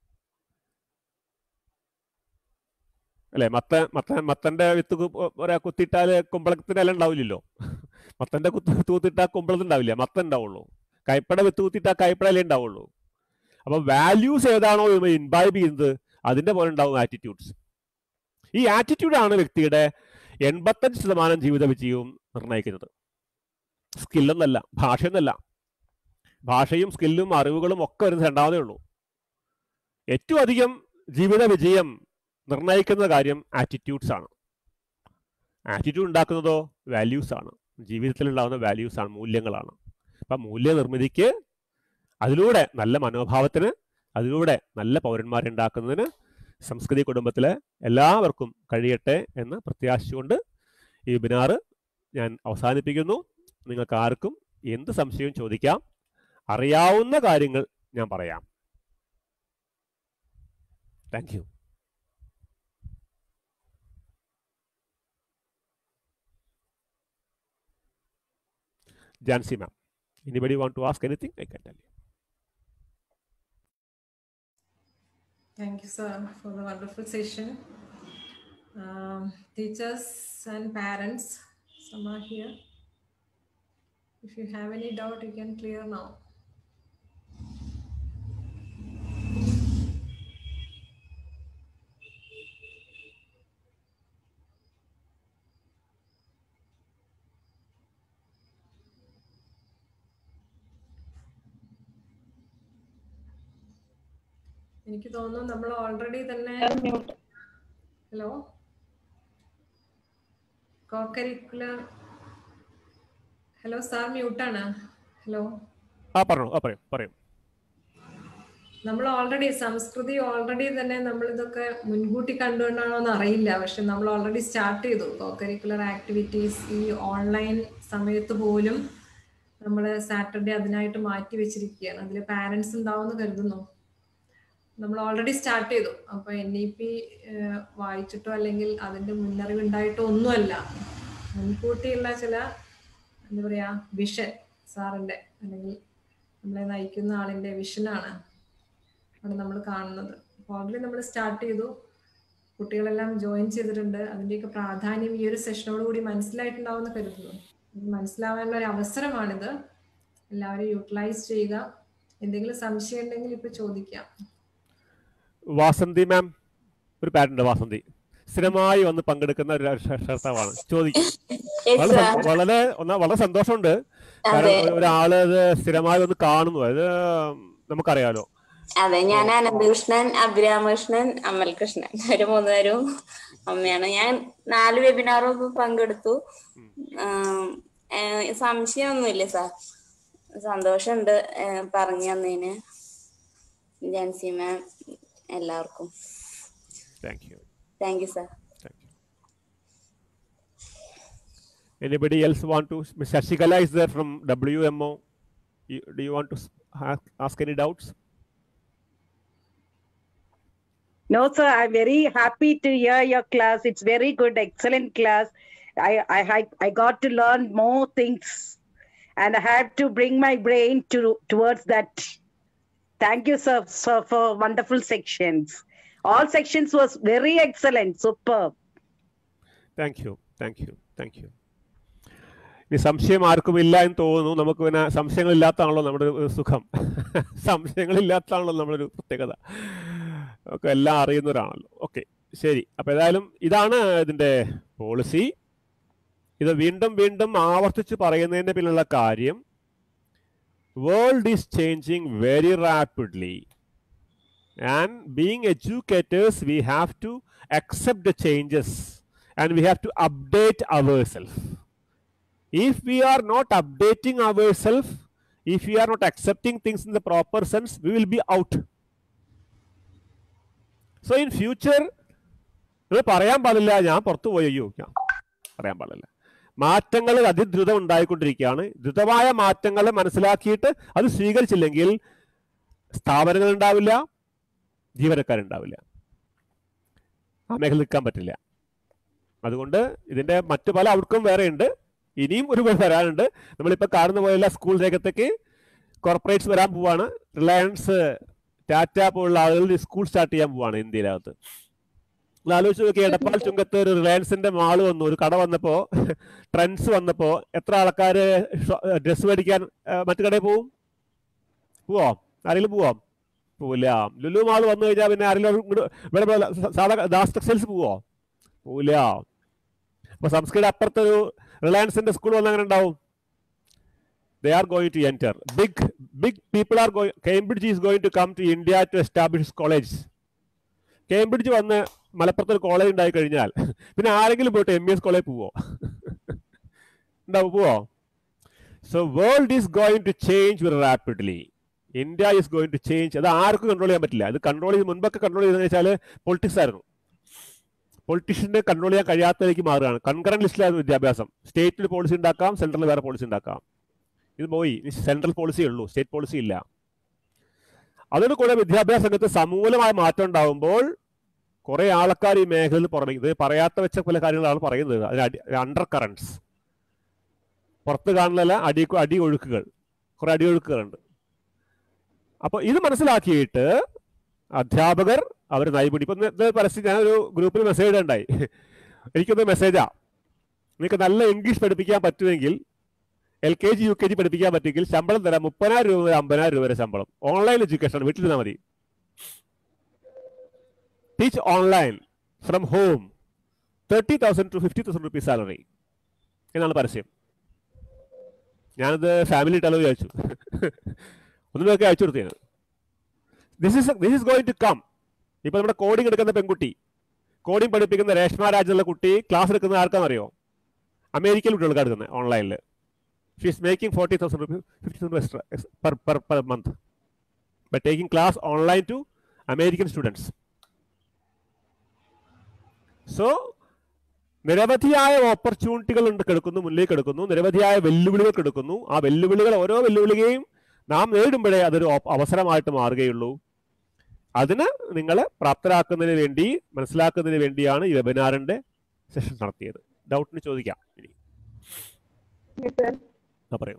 അല്ലേ? മത്തന്റെ വിത്ത് കുത്തിയിട്ടാൽ കുമ്പളത്തിന് ഇല ഉണ്ടാവില്ലല്ലോ. മത്തന്റെ കുത്തിയിട്ടാൽ കുമ്പളത്തുണ്ടാവില്ല, മത്തൻ ഉണ്ടാവുള്ളൂ. കൈപ്പട വിത്ത് കുത്തിയിട്ടാൽ കൈപ്പട ഇല ഉണ്ടാവുള്ളൂ. അപ്പൊ വാല്യൂസ് ഏതാണോ ഇൻബൈബ് ചെയ്യുന്നത് അതിന്റെ പോലെ ഉണ്ടാവും ആറ്റിറ്റ്യൂഡ്സ്. ഈ ആറ്റിറ്റ്യൂഡാണ് വ്യക്തിയുടെ 85% ജീവിത വിജയവും നിർണ്ണയിക്കുന്നത്. സ്കില്ലൊന്നല്ല, ഭാഷയൊന്നല്ല. ഭാഷയും സ്കില്ലും അറിവുകളും ഒക്കെ വരുന്നത് രണ്ടാമതേ ഉള്ളൂ. ഏറ്റവും അധികം ജീവിത വിജയം നിർണ്ണയിക്കുന്ന കാര്യം ആറ്റിറ്റ്യൂഡ്സ് ആണ്. ആറ്റിറ്റ്യൂഡ് ഉണ്ടാക്കുന്നതോ വാല്യൂസ് ആണ്. ജീവിതത്തിലുണ്ടാകുന്ന വാല്യൂസ് ആണ്, മൂല്യങ്ങളാണ്. അപ്പം മൂല്യനിർമ്മിതിക്ക്, അതിലൂടെ നല്ല മനോഭാവത്തിന്, അതിലൂടെ നല്ല പൗരന്മാരെ ഉണ്ടാക്കുന്നതിന് സംസ്കൃതി കുടുംബത്തിലെ എല്ലാവർക്കും കഴിയട്ടെ എന്ന് പ്രത്യാശിച്ചുകൊണ്ട് ഈ വെബിനാർ ഞാൻ അവസാനിപ്പിക്കുന്നു. നിങ്ങൾക്ക് ആർക്കും എന്ത് സംശയവും ചോദിക്കാം. അറിയാവുന്ന കാര്യങ്ങൾ ഞാൻ പറയാം. Thank you. Jansi ma'am, anybody want to ask anything? I can tell you. Thank you, sir, for the wonderful session. Teachers and parents, some are here. If you have any doubt, you can clear now. എനിക്ക് തോന്നുന്നു നമ്മൾ already തന്നെ hello cocurricular hello sir മ്യൂട്ടാണ്. Hello പറയൂ. നമ്മൾ already സംസ്കൃതി തന്നെ നമ്മൾ ഇതൊക്കെ മുൻകൂട്ടി കണ്ടുകൊണ്ടാണോ എന്ന് അറിയില്ല. പക്ഷെ നമ്മൾ ഓൾറെഡി സ്റ്റാർട്ട് ചെയ്തു കോകരിക്കുലർ ആക്ടിവിറ്റീസ്. ഈ ഓൺലൈൻ സമയത്ത് പോലും നമ്മൾ സാറ്റർഡേ അതിനായിട്ട് മാറ്റി വെച്ചിരിക്കുകയാണ്. അതിൽ പാരന്റ്സ് ഉണ്ടാവുമെന്ന് കരുതുന്നു. നമ്മൾ ഓൾറെഡി സ്റ്റാർട്ട് ചെയ്തു. അപ്പൊ NEP വായിച്ചിട്ടോ അല്ലെങ്കിൽ അതിന്റെ മുന്നറിവ് ഉണ്ടായിട്ടോ ഒന്നുമല്ല, മുൻകൂട്ടിയുള്ള ചില എന്താ പറയാ വിഷൻ സാറിന്റെ അല്ലെങ്കിൽ നമ്മളെ നയിക്കുന്ന ആളിന്റെ വിഷനാണ് അവിടെ നമ്മൾ കാണുന്നത്. ഓൾറെഡി നമ്മൾ സ്റ്റാർട്ട് ചെയ്തു, കുട്ടികളെല്ലാം ജോയിൻ ചെയ്തിട്ടുണ്ട്. അതിന്റെയൊക്കെ പ്രാധാന്യം ഈ ഒരു സെഷനോട് കൂടി മനസ്സിലായിട്ടുണ്ടാവുമെന്ന് കരുതുന്നു. മനസ്സിലാവാനുള്ള ഒരു അവസരമാണിത്. എല്ലാവരും യൂട്ടിലൈസ് ചെയ്യുക. എന്തെങ്കിലും സംശയം ഉണ്ടെങ്കിൽ ഇപ്പൊ ചോദിക്കാം. വാസന്തി മാം, ഒരു പാരന്റ് വാസന്തി സ്ഥിരമായി വന്ന് പങ്കെടുക്കുന്ന ഒരു ശ്രോതാവാണ്. ചോദിക്കും. വളരെ സന്തോഷമുണ്ട്. കാരണം ഒരാള് ഇത് സ്ഥിരമായി വന്ന് കാണുന്നു, അത് നമുക്കറിയാലോ. അതെ, ഞാൻ അനന്തകൃഷ്ണൻ, അഭിരാമകൃഷ്ണൻ, അമൽകൃഷ്ണൻ, ഒരു 3 പേരും അമ്മയാണ്. ഞാൻ 4 വെബിനാറും പങ്കെടുത്തു. സംശയമൊന്നുമില്ല സാർ. സന്തോഷമുണ്ട് പറഞ്ഞു തന്നതിന്. ജാൻസി മാം, എല്ലാവർക്കും thank you sir. Anybody else want to? Miss Shashikala is there from WMO. Do you want to ask any doubts? No, sir. I'm very happy to hear your class. It's very good, excellent class. I got to learn more things, and I had to bring my brain towards that. Thank you, sir, for wonderful sections. All sections was very excellent, superb. Thank you. ഇനി സംശയം ആർക്കും ഇല്ല എന്ന് തോന്നുന്നു. നമുക്ക് പിന്നെ സംശയങ്ങളില്ലാത്തതാണല്ലോ നമ്മുടെ ഒരു സുഖം. സംശയങ്ങളില്ലാത്തതാണല്ലോ നമ്മുടെ ഒരു പ്രത്യേകത. ഒക്കെ എല്ലാം അറിയുന്നവരാണല്ലോ. ഓക്കെ, ശരി. അപ്പം ഏതായാലും ഇതാണ് ഇതിൻ്റെ പോളിസി. ഇത് വീണ്ടും വീണ്ടും ആവർത്തിച്ച് പറയുന്നതിൻ്റെ പിന്നിലുള്ള കാര്യം, world is changing very rapidly, and being educators we have to accept the changes and we have to update ourselves. If we are not updating ourselves, if we are not accepting things in the proper sense, we will be out. So in future, പറയാൻ പാടില്ല ഞാൻ പുറത്തു പോയി, അയ്യോ പറയാൻ പാടില്ല. മാറ്റങ്ങൾ അതിദ്രുതം ഉണ്ടായിക്കൊണ്ടിരിക്കുകയാണ്. ദ്രുതമായ മാറ്റങ്ങൾ മനസ്സിലാക്കിയിട്ട് അത് സ്വീകരിച്ചില്ലെങ്കിൽ സ്ഥാപനങ്ങൾ ഉണ്ടാവില്ല, ജീവനക്കാരുണ്ടാവില്ല, ആ മേഖല നിൽക്കാൻ പറ്റില്ല. അതുകൊണ്ട് ഇതിൻ്റെ മറ്റു പല ഔട്ട്കം വേറെ ഉണ്ട്, ഇനിയും ഒരുപാട് വരാനുണ്ട്. നമ്മളിപ്പോൾ കാണുന്ന പോലെയുള്ള സ്കൂൾ രംഗത്തേക്ക് കോർപ്പറേറ്റ്സ് വരാൻ പോവാണ്. റിലയൻസ്, ടാറ്റ പോലുള്ള ആളുകൾ സ്കൂൾ സ്റ്റാർട്ട് ചെയ്യാൻ പോവാണ് ഇന്ത്യയിലകത്ത്. ആലോചിച്ച് നോക്കി, എടപ്പാൾ ചുങ്കത്ത് ഒരു റിലയൻസിന്റെ മാള് വന്നു, ഒരു കട വന്നപ്പോൾ, ട്രെൻഡ്സ് വന്നപ്പോൾ എത്ര ആൾക്കാർ ഡ്രസ്സ് മേടിക്കാൻ മറ്റു കടയിൽ പോവോ? ആരെങ്കിലും പോവില്ല. ലുലു മാൾ വന്നു കഴിഞ്ഞാൽ പിന്നെ ആരെങ്കിലും ഇവിടെ സാധാ ദാസ് ടെക്സ്റ്റൈൽസ് പോവില്ല. അപ്പൊ സംസ്കൃത അപ്പുറത്തൊരു റിലയൻസിന്റെ സ്കൂൾ വന്ന് അങ്ങനെ ഉണ്ടാവും. They are going to enter. Big people are going. Cambridge is going to come to India to establish college. Cambridge വന്ന് മലപ്പുറത്തൊരു കോളേജ് ഉണ്ടായി കഴിഞ്ഞാൽ പിന്നെ ആരെങ്കിലും പോയിട്ട് MES കോളേജ് പോവോ? So world is going to change very rapidly. India is going to change. അത് ആർക്കും കൺട്രോൾ ചെയ്യാൻ പറ്റില്ല. ഇത് കൺട്രോൾ ചെയ്ത് മുൻപൊക്കെ കൺട്രോൾ ചെയ്തെന്ന് വെച്ചാൽ പൊളിറ്റിക്സ് ആയിരുന്നു. പൊളിറ്റീഷ്യനെ കൺട്രോൾ ചെയ്യാൻ കഴിയാത്തതിലേക്ക് മാറുകയാണ്. കൺകറന്റ് ലിസ്റ്റിലായിരുന്നു വിദ്യാഭ്യാസം. സ്റ്റേറ്റിൽ പോളിസി ഉണ്ടാക്കാം, സെൻട്രലിൽ വേറെ പോളിസി ഉണ്ടാക്കാം. ഇത് പോയി, സെൻട്രൽ പോളിസി ഉള്ളൂ, സ്റ്റേറ്റ് പോളിസി ഇല്ല. അതിന് കൂടെ വിദ്യാഭ്യാസ രംഗത്ത് സമൂലമായ മാറ്റം ഉണ്ടാകുമ്പോൾ കുറെ ആൾക്കാർ ഈ മേഖലയിൽ പുറമേ, ഇത് പറയാത്ത വെച്ച പല കാര്യങ്ങളാണ് പറയുന്നത്. അതിന് അണ്ടർ കറണ്ട്സ്, പുറത്ത് കാണുന്നതല്ല, അടി ഒഴുക്കുകൾ, കുറെ അടിയൊഴുക്കുകളുണ്ട്. അപ്പോൾ ഇത് മനസ്സിലാക്കിയിട്ട് അധ്യാപകർ അവർ നൈപുണ്യം, ഇപ്പം പരസ്യം ഞാനൊരു ഗ്രൂപ്പിൽ മെസ്സേജ് ഉണ്ടായി, എനിക്കൊന്ന് മെസ്സേജാ, നിങ്ങൾക്ക് നല്ല ഇംഗ്ലീഷ് പഠിപ്പിക്കാൻ പറ്റുമെങ്കിൽ, LKG UKG പഠിപ്പിക്കാൻ പറ്റുമെങ്കിൽ ശമ്പളം തരാം, 30,000 രൂപ മുതൽ 50,000 രൂപ വരെ ശമ്പളം. ഓൺലൈൻ എഡ്യൂക്കേഷൻ, വീട്ടിലിരുന്നാൽ മതി. Teach online from home, 30,000 to 50,000 rupees salary എന്നാണ് പരസ്യം. ഞാനത് ഫാമിലി ഇട്ടാലോ ചോദിച്ചു, ഒന്നുമൊക്കെ അയച്ചു കൊടുത്തത്. This is going to come. ഇപ്പൊ നമ്മുടെ കോഡിംഗ് എടുക്കുന്ന പെൺകുട്ടി, കോഡിംഗ് പഠിപ്പിക്കുന്ന രേഷ്മ രാജ് എന്നുള്ള കുട്ടി ക്ലാസ് എടുക്കുന്ന ആർക്കാണെന്നറിയോ? അമേരിക്കയിൽ കുട്ടികൾക്ക് എടുക്കുന്നത് ഓൺലൈനിൽ. She is making 40,000 rupees, 50,000 extra per month by taking class online to American students. So നിരവധിയായ ഓപ്പർച്യൂണിറ്റികൾ കിടക്കുന്നു, മുന്നിലേക്ക് എടുക്കുന്നു, നിരവധിയായ വെല്ലുവിളികൾ കിടക്കുന്നു. ആ വെല്ലുവിളികൾ, ഓരോ വെല്ലുവിളിയെയും നാം നേരിടുമ്പോഴേ അതൊരു അവസരമായിട്ട് മാറുകയുള്ളൂ. അതിന് നിങ്ങളെ പ്രാപ്തരാക്കുന്നതിന് വേണ്ടി, മനസ്സിലാക്കുന്നതിന് വേണ്ടിയാണ് ഈ വെബിനാറിന്റെ സെഷൻ നടത്തിയത്. ഡൗട്ടിന് ചോദിക്കാം. ഇനി പറയൂ.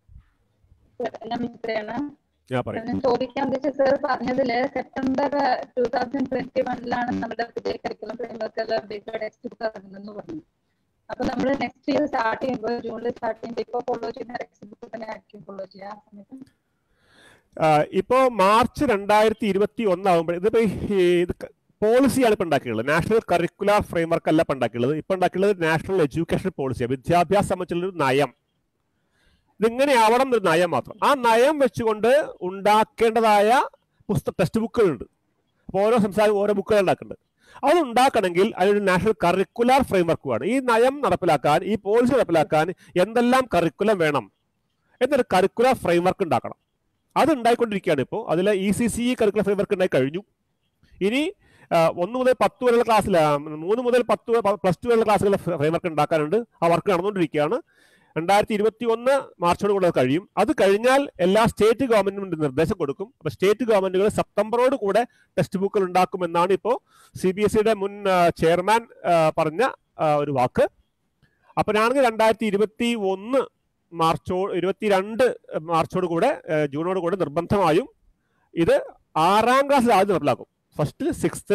ഞാൻ ചോദിക്കാൻ ഉദ്ദേശിച്ച സാർ പറഞ്ഞതില് സെപ്റ്റംബർ 2021 നമ്മുടെ പുതിയ കരിക്കുലം ഫ്രെയിംവർക്ക് ടെക്സ്റ്റ് ബുക്ക് ഇറങ്ങുന്നെന്ന് പറഞ്ഞു. അപ്പൊ നമ്മൾ നെക്സ്റ്റ് ഇയർ സ്റ്റാർട്ട് ചെയ്യുമ്പോൾ, ജൂണിൽ സ്റ്റാർട്ട് ചെയ്യുമ്പോൾ ഇപ്പൊ ഫോളോ ചെയ്യുന്ന ടെക്സ്റ്റ് ബുക്ക് തന്നെ ആയിരിക്കും ഫോളോ ചെയ്യാൻ സമയത്ത്? ഇപ്പോ മാർച്ച് 2021 ആകുമ്പോൾ ഇത് പോളിസിയാണ് ഇപ്പൊ ഉണ്ടാക്കിയുള്ളത്. നാഷണൽ കരിക്കുലർ ഫ്രെയിംവർക്ക് അല്ല ഇപ്പൊ ഉണ്ടാക്കിയുള്ളത്. ഇപ്പൊ ഉണ്ടാക്കിയുള്ളത് നാഷണൽ എഡ്യൂക്കേഷൻ പോളിസിയാണ്. വിദ്യാഭ്യാസം സംബന്ധിച്ചുള്ളൊരു നയം. ഇതിങ്ങനെ ആവണം എന്നൊരു നയം മാത്രം. ആ നയം വെച്ചുകൊണ്ട് ഉണ്ടാക്കേണ്ടതായ ടെക്സ്റ്റ് ബുക്കുകളുണ്ട്. അപ്പോൾ ഓരോ സംസ്ഥാനം ഓരോ ബുക്കുകൾ ഉണ്ടാക്കുന്നുണ്ട്. അത് ഉണ്ടാക്കണമെങ്കിൽ അതിനൊരു നാഷണൽ കരിക്കുലർ ഫ്രെയിംവർക്ക് വേണം. ഈ നയം നടപ്പിലാക്കാൻ, ഈ പോളിസി നടപ്പിലാക്കാൻ എന്തെല്ലാം കരിക്കുലം വേണം എന്നൊരു കരിക്കുലർ ഫ്രെയിംവർക്ക് ഉണ്ടാക്കണം. അത് ഉണ്ടായിക്കൊണ്ടിരിക്കുകയാണ് ഇപ്പോൾ. അതിൽ ECCE കരിക്കുലർ ഫ്രെയിംവർക്ക് ഉണ്ടായി കഴിഞ്ഞു. ഇനി 1 മുതൽ 10 വരെയുള്ള ക്ലാസ്സിൽ, 3 മുതൽ 10 പ്ലസ് 2 വരെയുള്ള ക്ലാസ്സുകളുടെ ഫ്രെയിംവർക്ക് ഉണ്ടാക്കാനുണ്ട്. ആ വർക്ക് നടന്നുകൊണ്ടിരിക്കുകയാണ്. 2021 മാർച്ചോട് കൂടെ കഴിയും. അത് കഴിഞ്ഞാൽ എല്ലാ സ്റ്റേറ്റ് ഗവൺമെന്റിനും നിർദ്ദേശം കൊടുക്കും. അപ്പൊ സ്റ്റേറ്റ് ഗവൺമെന്റുകൾ സെപ്റ്റംബറോട് കൂടെ ടെക്സ്റ്റ് ബുക്കുകൾ ഉണ്ടാക്കുമെന്നാണ് ഇപ്പോൾ CBSEയുടെ മുൻ ചെയർമാൻ പറഞ്ഞ ഒരു വാക്ക്. അപ്പോഴാണെങ്കിൽ 2021 22 മാർച്ചോട് കൂടെ ജൂണോട് കൂടെ നിർബന്ധമായും ഇത് 6ാം ക്ലാസ്സിൽ ആദ്യം നടപ്പിലാക്കും. ഫസ്റ്റിൽ 6th,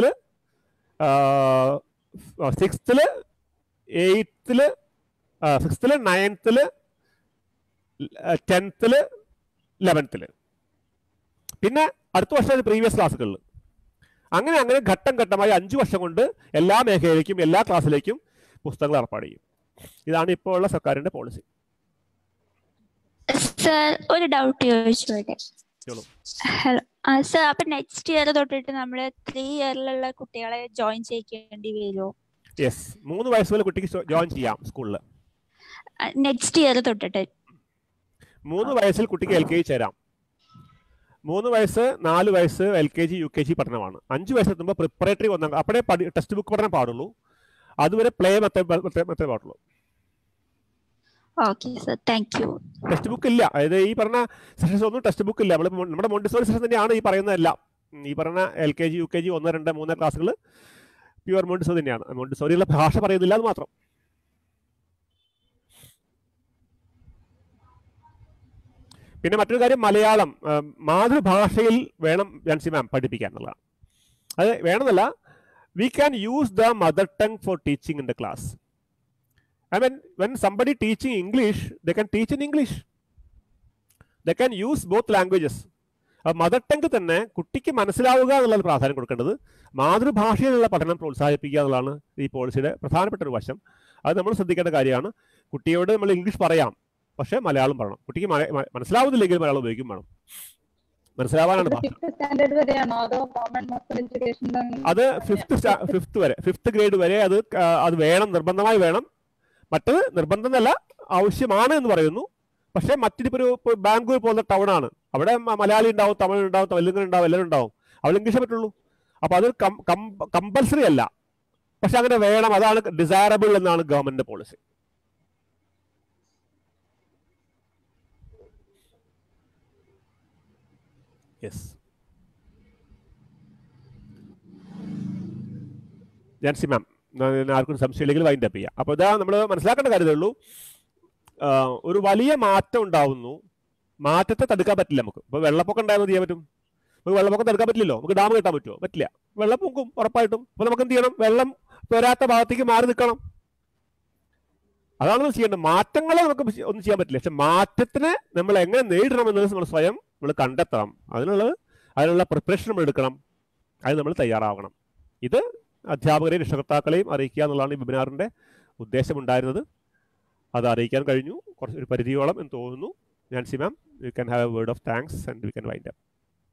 8th, 6th, 9th, 10th, 11th. പിന്നെ അടുത്ത വർഷം പ്രീവിയസ് ക്ലാസ്സുകളിൽ അങ്ങനെ ഘട്ടം ഘട്ടമായി 5 വർഷം കൊണ്ട് എല്ലാ മേഖലയിലേക്കും എല്ലാ ക്ലാസ്സിലേക്കും പുസ്തകങ്ങൾ ഏർപ്പാട് ചെയ്യും. ഇതാണ് ഇപ്പോൾ ഉള്ള സർക്കാരിന്റെ പോളിസി. സർ, ഒരു ഡൗട്ട് ചോദിച്ചോട്ടെ? ഹലോ സർ, അപ്പൊ നെക്സ്റ്റ് ഇയർ തൊട്ടിട്ട് നമ്മള് 3 ഇയറിലുള്ള കുട്ടികളെ ജോയിൻ ചെയ്യിക്കേണ്ടി വരുമോ? യെസ്, 3 വയസ്സ് വരെ കുട്ടിക്ക് ജോയിൻ ചെയ്യാം സ്കൂളിൽ. നെക്സ്റ്റ് ഇയർ തൊട്ടിട്ട് 3 വയസ്സിൽ കുട്ടിക്ക് LKG ചേരാം. 3 വയസ്സ് 4 വയസ്സ് LKG UKG പഠനമാണ്. 5 വയസ്സെത്തുമ്പോൾ പ്രിപ്പറേറ്ററി വന്നാൽ അപ്പോഴേ ടെക്സ്റ്റ് ബുക്ക് പഠനം പാടുള്ളൂ. അതുവരെ പ്ലേ മെത്തേഡ് പാടുള്ളൂ. Okay sir, thank you. Text book ഇല്ല. അതായത് ഈ പറഞ്ഞ സെഷൻസ് ഒന്നും ടെക്സ്റ്റ് ബുക്ക് ഇല്ല. നമ്മുടെ മോണ്ടിസോറി സെഷൻ തന്നെയാണ് ഈ പറയുന്നതെല്ലാം. ഈ പറഞ്ഞ LKG UKG 1, 2, 3 ക്ലാസ്സുകൾ പ്യുവർ മോണ്ടിസോറി തന്നെയാണ്. മോണ്ടിസോറിയുള്ള ഭാഷ പറയുന്നില്ല എന്ന് മാത്രം. പിന്നെ മറ്റൊരു കാര്യം, മലയാളം മാതൃഭാഷയിൽ വേണം ജാൻസി മാം പഠിപ്പിക്കാൻ എന്നുള്ളതാണ്. അത് വേണമെന്നല്ല, we can use the mother tongue for teaching in the class. I mean, when somebody teaching English, they can teach in English. They can use both languages. Mother tongue തന്നെ കുട്ടിക്ക് മനസ്സിലാവുക എന്നുള്ളത് പ്രാധാന്യം കൊടുക്കേണ്ടത്. മാതൃഭാഷയിലുള്ള പഠനം പ്രോത്സാഹിപ്പിക്കുക എന്നുള്ളതാണ് ഈ പോളിസിയുടെ പ്രധാനപ്പെട്ട ഒരു വശം. അത് നമ്മൾ ശ്രദ്ധിക്കേണ്ട കാര്യമാണ്. കുട്ടിയോട് നമ്മൾ ഇംഗ്ലീഷ് പറയാം, പക്ഷേ മലയാളം പറയണം. കുട്ടിക്ക് മനസ്സിലാവുന്നില്ലെങ്കിൽ മലയാളം ഉപയോഗിക്കും വേണം. മനസ്സിലാവാനാണ് ഭാഷ. അത് 5th ഗ്രേഡ് വരെ അത് വേണം, നിർബന്ധമായി വേണം. മറ്റത് നിർബന്ധം എന്നല്ല, ആവശ്യമാണ് എന്ന് പറയുന്നു. പക്ഷെ മറ്റിപ്പോൾ ഒരു ബാംഗ്ലൂർ പോലുള്ള ടൗൺ ആണ്, അവിടെ മലയാളി ഉണ്ടാവും, തമിഴ് ഉണ്ടാവും, തെലുങ്കൻ ഉണ്ടാവും, എല്ലാവരും ഉണ്ടാവും. അവിടെ ഇംഗ്ലീഷേ പറ്റുള്ളൂ. അപ്പൊ അത് കമ്പൽസറി അല്ല, പക്ഷെ അങ്ങനെ വേണം. അതാണ് ഡിസൈറബിൾ എന്നാണ് ഗവൺമെന്റിന്റെ പോളിസി. യെസ്, ജാൻസി മാം, ആർക്കും സംശയമില്ലെങ്കിൽ വൈൻഡ് അപ്പ് ചെയ്യാം. അപ്പോൾ ഇതാ നമ്മൾ മനസ്സിലാക്കേണ്ട കാര്യമേ ഉള്ളൂ. ഒരു വലിയ മാറ്റം ഉണ്ടാവുന്നു. മാറ്റത്തെ തടുക്കാൻ പറ്റില്ല നമുക്ക്. ഇപ്പോൾ വെള്ളപ്പൊക്കം ഉണ്ടായാൽ ചെയ്യാൻ പറ്റും? നമുക്ക് വെള്ളപ്പൊക്കം തടുക്കാൻ പറ്റില്ലല്ലോ. നമുക്ക് ഡാം കെട്ടാൻ പറ്റുമോ? പറ്റില്ല. വെള്ളപ്പൊക്കം ഉറപ്പായിട്ടും. അപ്പോൾ നമുക്ക് എന്ത് ചെയ്യണം? വെള്ളം വരാത്ത ഭാഗത്തേക്ക് മാറി നിൽക്കണം. അതാണ് നമ്മൾ ചെയ്യേണ്ടത്. മാറ്റങ്ങളെ നമുക്ക് ഒന്നും ചെയ്യാൻ പറ്റില്ല. പക്ഷെ മാറ്റത്തിനെ നമ്മൾ എങ്ങനെ നേരിടണം എന്നത് നമ്മൾ സ്വയം കണ്ടെത്തണം. അതിനുള്ള പ്രിപ്പറേഷൻ നമ്മൾ എടുക്കണം. അത് നമ്മൾ തയ്യാറാവണം. ഇത് അധ്യാപകരെയും രക്ഷകർത്താക്കളെയും അറിയിക്കുക എന്നുള്ളതാണ് ഈ വെബിനാറിൻ്റെ ഉദ്ദേശമുണ്ടായിരുന്നത്. അത് അറിയിക്കാൻ കഴിഞ്ഞു ഒരു പരിധിയോളം എന്ന് തോന്നുന്നു. Jansi ma'am, you can have a word of thanks and we can wind up.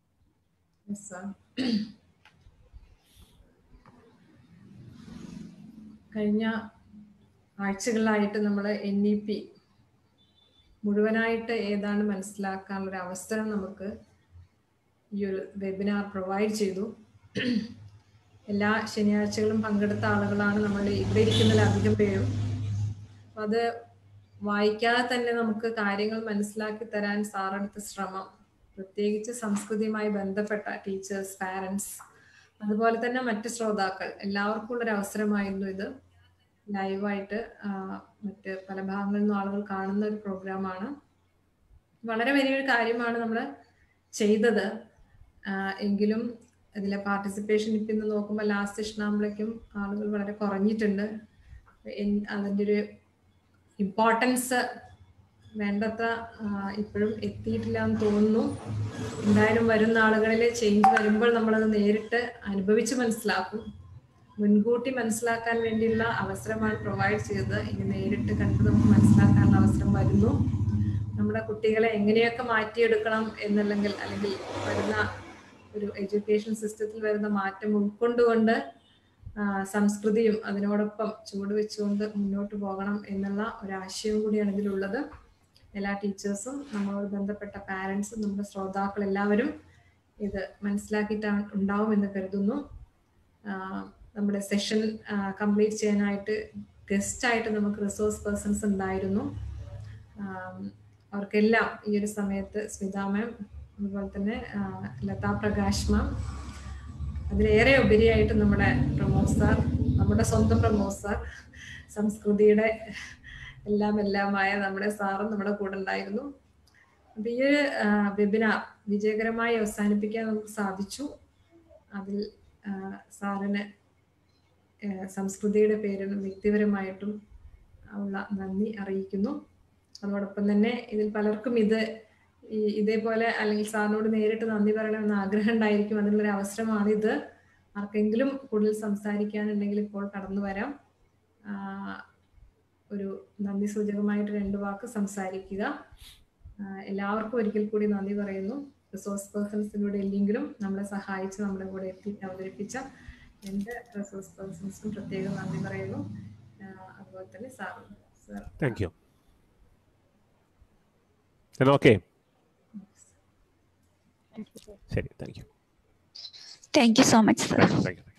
കഴിഞ്ഞ ആഴ്ചകളിലായിട്ട് നമ്മൾ NEP മുഴുവനായിട്ട് ഏതാണ് മനസ്സിലാക്കാനുള്ളൊരു അവസരം നമുക്ക് ഈ ഒരു വെബിനാർ പ്രൊവൈഡ് ചെയ്തു. എല്ലാ ശനിയാഴ്ചകളും പങ്കെടുത്ത ആളുകളാണ് നമ്മൾ ഇവിടെ ഇരിക്കുന്നതിൽ അധികം പേരും. അത് വായിക്കാതെ തന്നെ നമുക്ക് കാര്യങ്ങൾ മനസ്സിലാക്കി തരാൻ സാറെടുത്ത ശ്രമം, പ്രത്യേകിച്ച് സംസ്കൃതിയുമായി ബന്ധപ്പെട്ട ടീച്ചേഴ്സ്, പാരൻസ്, അതുപോലെ തന്നെ മറ്റ് ശ്രോതാക്കൾ എല്ലാവർക്കും ഉള്ളൊരു അവസരമായിരുന്നു ഇത്. ലൈവായിട്ട് മറ്റ് പല ഭാഗങ്ങളിൽ നിന്നും ആളുകൾ കാണുന്ന ഒരു പ്രോഗ്രാമാണ്. വളരെ വലിയൊരു കാര്യമാണ് നമ്മൾ ചെയ്തത്. എങ്കിലും ഇതിലെ പാർട്ടിസിപ്പേഷൻ ഇപ്പം ഇന്ന് നോക്കുമ്പോൾ ലാസ്റ്റ് സെഷൻ ആകുമ്പോഴേക്കും ആളുകൾ വളരെ കുറഞ്ഞിട്ടുണ്ട്. അതിൻ്റെ ഒരു ഇമ്പോർട്ടൻസ് വേണ്ടത്ര ഇപ്പോഴും എത്തിയിട്ടില്ല എന്ന് തോന്നുന്നു. എന്തായാലും വരുന്ന ആളുകളിൽ ചേഞ്ച് വരുമ്പോൾ നമ്മളത് നേരിട്ട് അനുഭവിച്ച് മനസ്സിലാക്കും. മുൻകൂട്ടി മനസ്സിലാക്കാൻ വേണ്ടിയുള്ള അവസരമാണ് പ്രൊവൈഡ് ചെയ്തത്. ഇനി നേരിട്ട് കണ്ട് നമുക്ക് മനസ്സിലാക്കാനുള്ള അവസരം വരുന്നു. നമ്മുടെ കുട്ടികളെ എങ്ങനെയൊക്കെ മാറ്റിയെടുക്കണം എന്നല്ലെങ്കിൽ വരുന്ന ഒരു എഡ്യൂക്കേഷൻ സിസ്റ്റത്തിൽ വരുന്ന മാറ്റം ഉൾക്കൊണ്ടുകൊണ്ട് സംസ്കൃതിയും അതിനോടൊപ്പം ചുവടുവെച്ചുകൊണ്ട് മുന്നോട്ട് പോകണം എന്നുള്ള ഒരാശയവും കൂടിയാണ് ഇതിലുള്ളത്. എല്ലാ ടീച്ചേഴ്സും നമ്മളോട് ബന്ധപ്പെട്ട പാരൻസും നമ്മുടെ ശ്രോതാക്കൾ എല്ലാവരും ഇത് മനസ്സിലാക്കിയിട്ടാണ് ഉണ്ടാവുമെന്ന് കരുതുന്നു. നമ്മുടെ സെഷൻ കംപ്ലീറ്റ് ചെയ്യാനായിട്ട് ഗസ്റ്റായിട്ട് നമുക്ക് റിസോഴ്സ് പേഴ്സൺസ് ഉണ്ടായിരുന്നു. അവർക്കെല്ലാം ഈ ഒരു സമയത്ത് സ്മിത മാം, അതുപോലെ തന്നെ ലതാ പ്രകാശ് മാം, അതിലേറെ ഉപരിയായിട്ട് നമ്മുടെ പ്രമോദ് സാർ, നമ്മുടെ സ്വന്തം പ്രമോദ് സാർ, സംസ്കൃതിയുടെ എല്ലാമായ നമ്മുടെ സാറും നമ്മുടെ കൂടെ ഉണ്ടായിരുന്നു. അപ്പൊ ഈ ഒരു വെബിനാർ വിജയകരമായി അവസാനിപ്പിക്കാൻ നമുക്ക് സാധിച്ചു. അതിൽ സാറിന് സംസ്കൃതിയുടെ പേരിലും വ്യക്തിപരമായിട്ടും ഉള്ള നന്ദി അറിയിക്കുന്നു. അതോടൊപ്പം തന്നെ ഇതിൽ പലർക്കും ഇതേപോലെ അല്ലെങ്കിൽ സാറിനോട് നേരിട്ട് നന്ദി പറയണമെന്ന് ആഗ്രഹം ഉണ്ടായിരിക്കും. അതിനുള്ളൊരു അവസരമാണിത്. ആർക്കെങ്കിലും കൂടുതൽ സംസാരിക്കാനുണ്ടെങ്കിൽ ഇപ്പോൾ കടന്നു വരാം. ഒരു നന്ദി സൂചകമായിട്ട് 2 വാക്ക് സംസാരിക്കുക. എല്ലാവർക്കും ഒരിക്കൽ കൂടി നന്ദി പറയുന്നു. റിസോഴ്സ് പേഴ്സൺസിലൂടെ ഇല്ലെങ്കിലും നമ്മളെ സഹായിച്ച് നമ്മുടെ കൂടെ അവതരിപ്പിച്ച എൻ്റെ റിസോഴ്സ് പേഴ്സൺസിനും പ്രത്യേകം നന്ദി പറയുന്നു. അതുപോലെ തന്നെ സാറും. Thank you. ഓക്കെ, ശരി, thank you. Thank you so much sir. Thank U.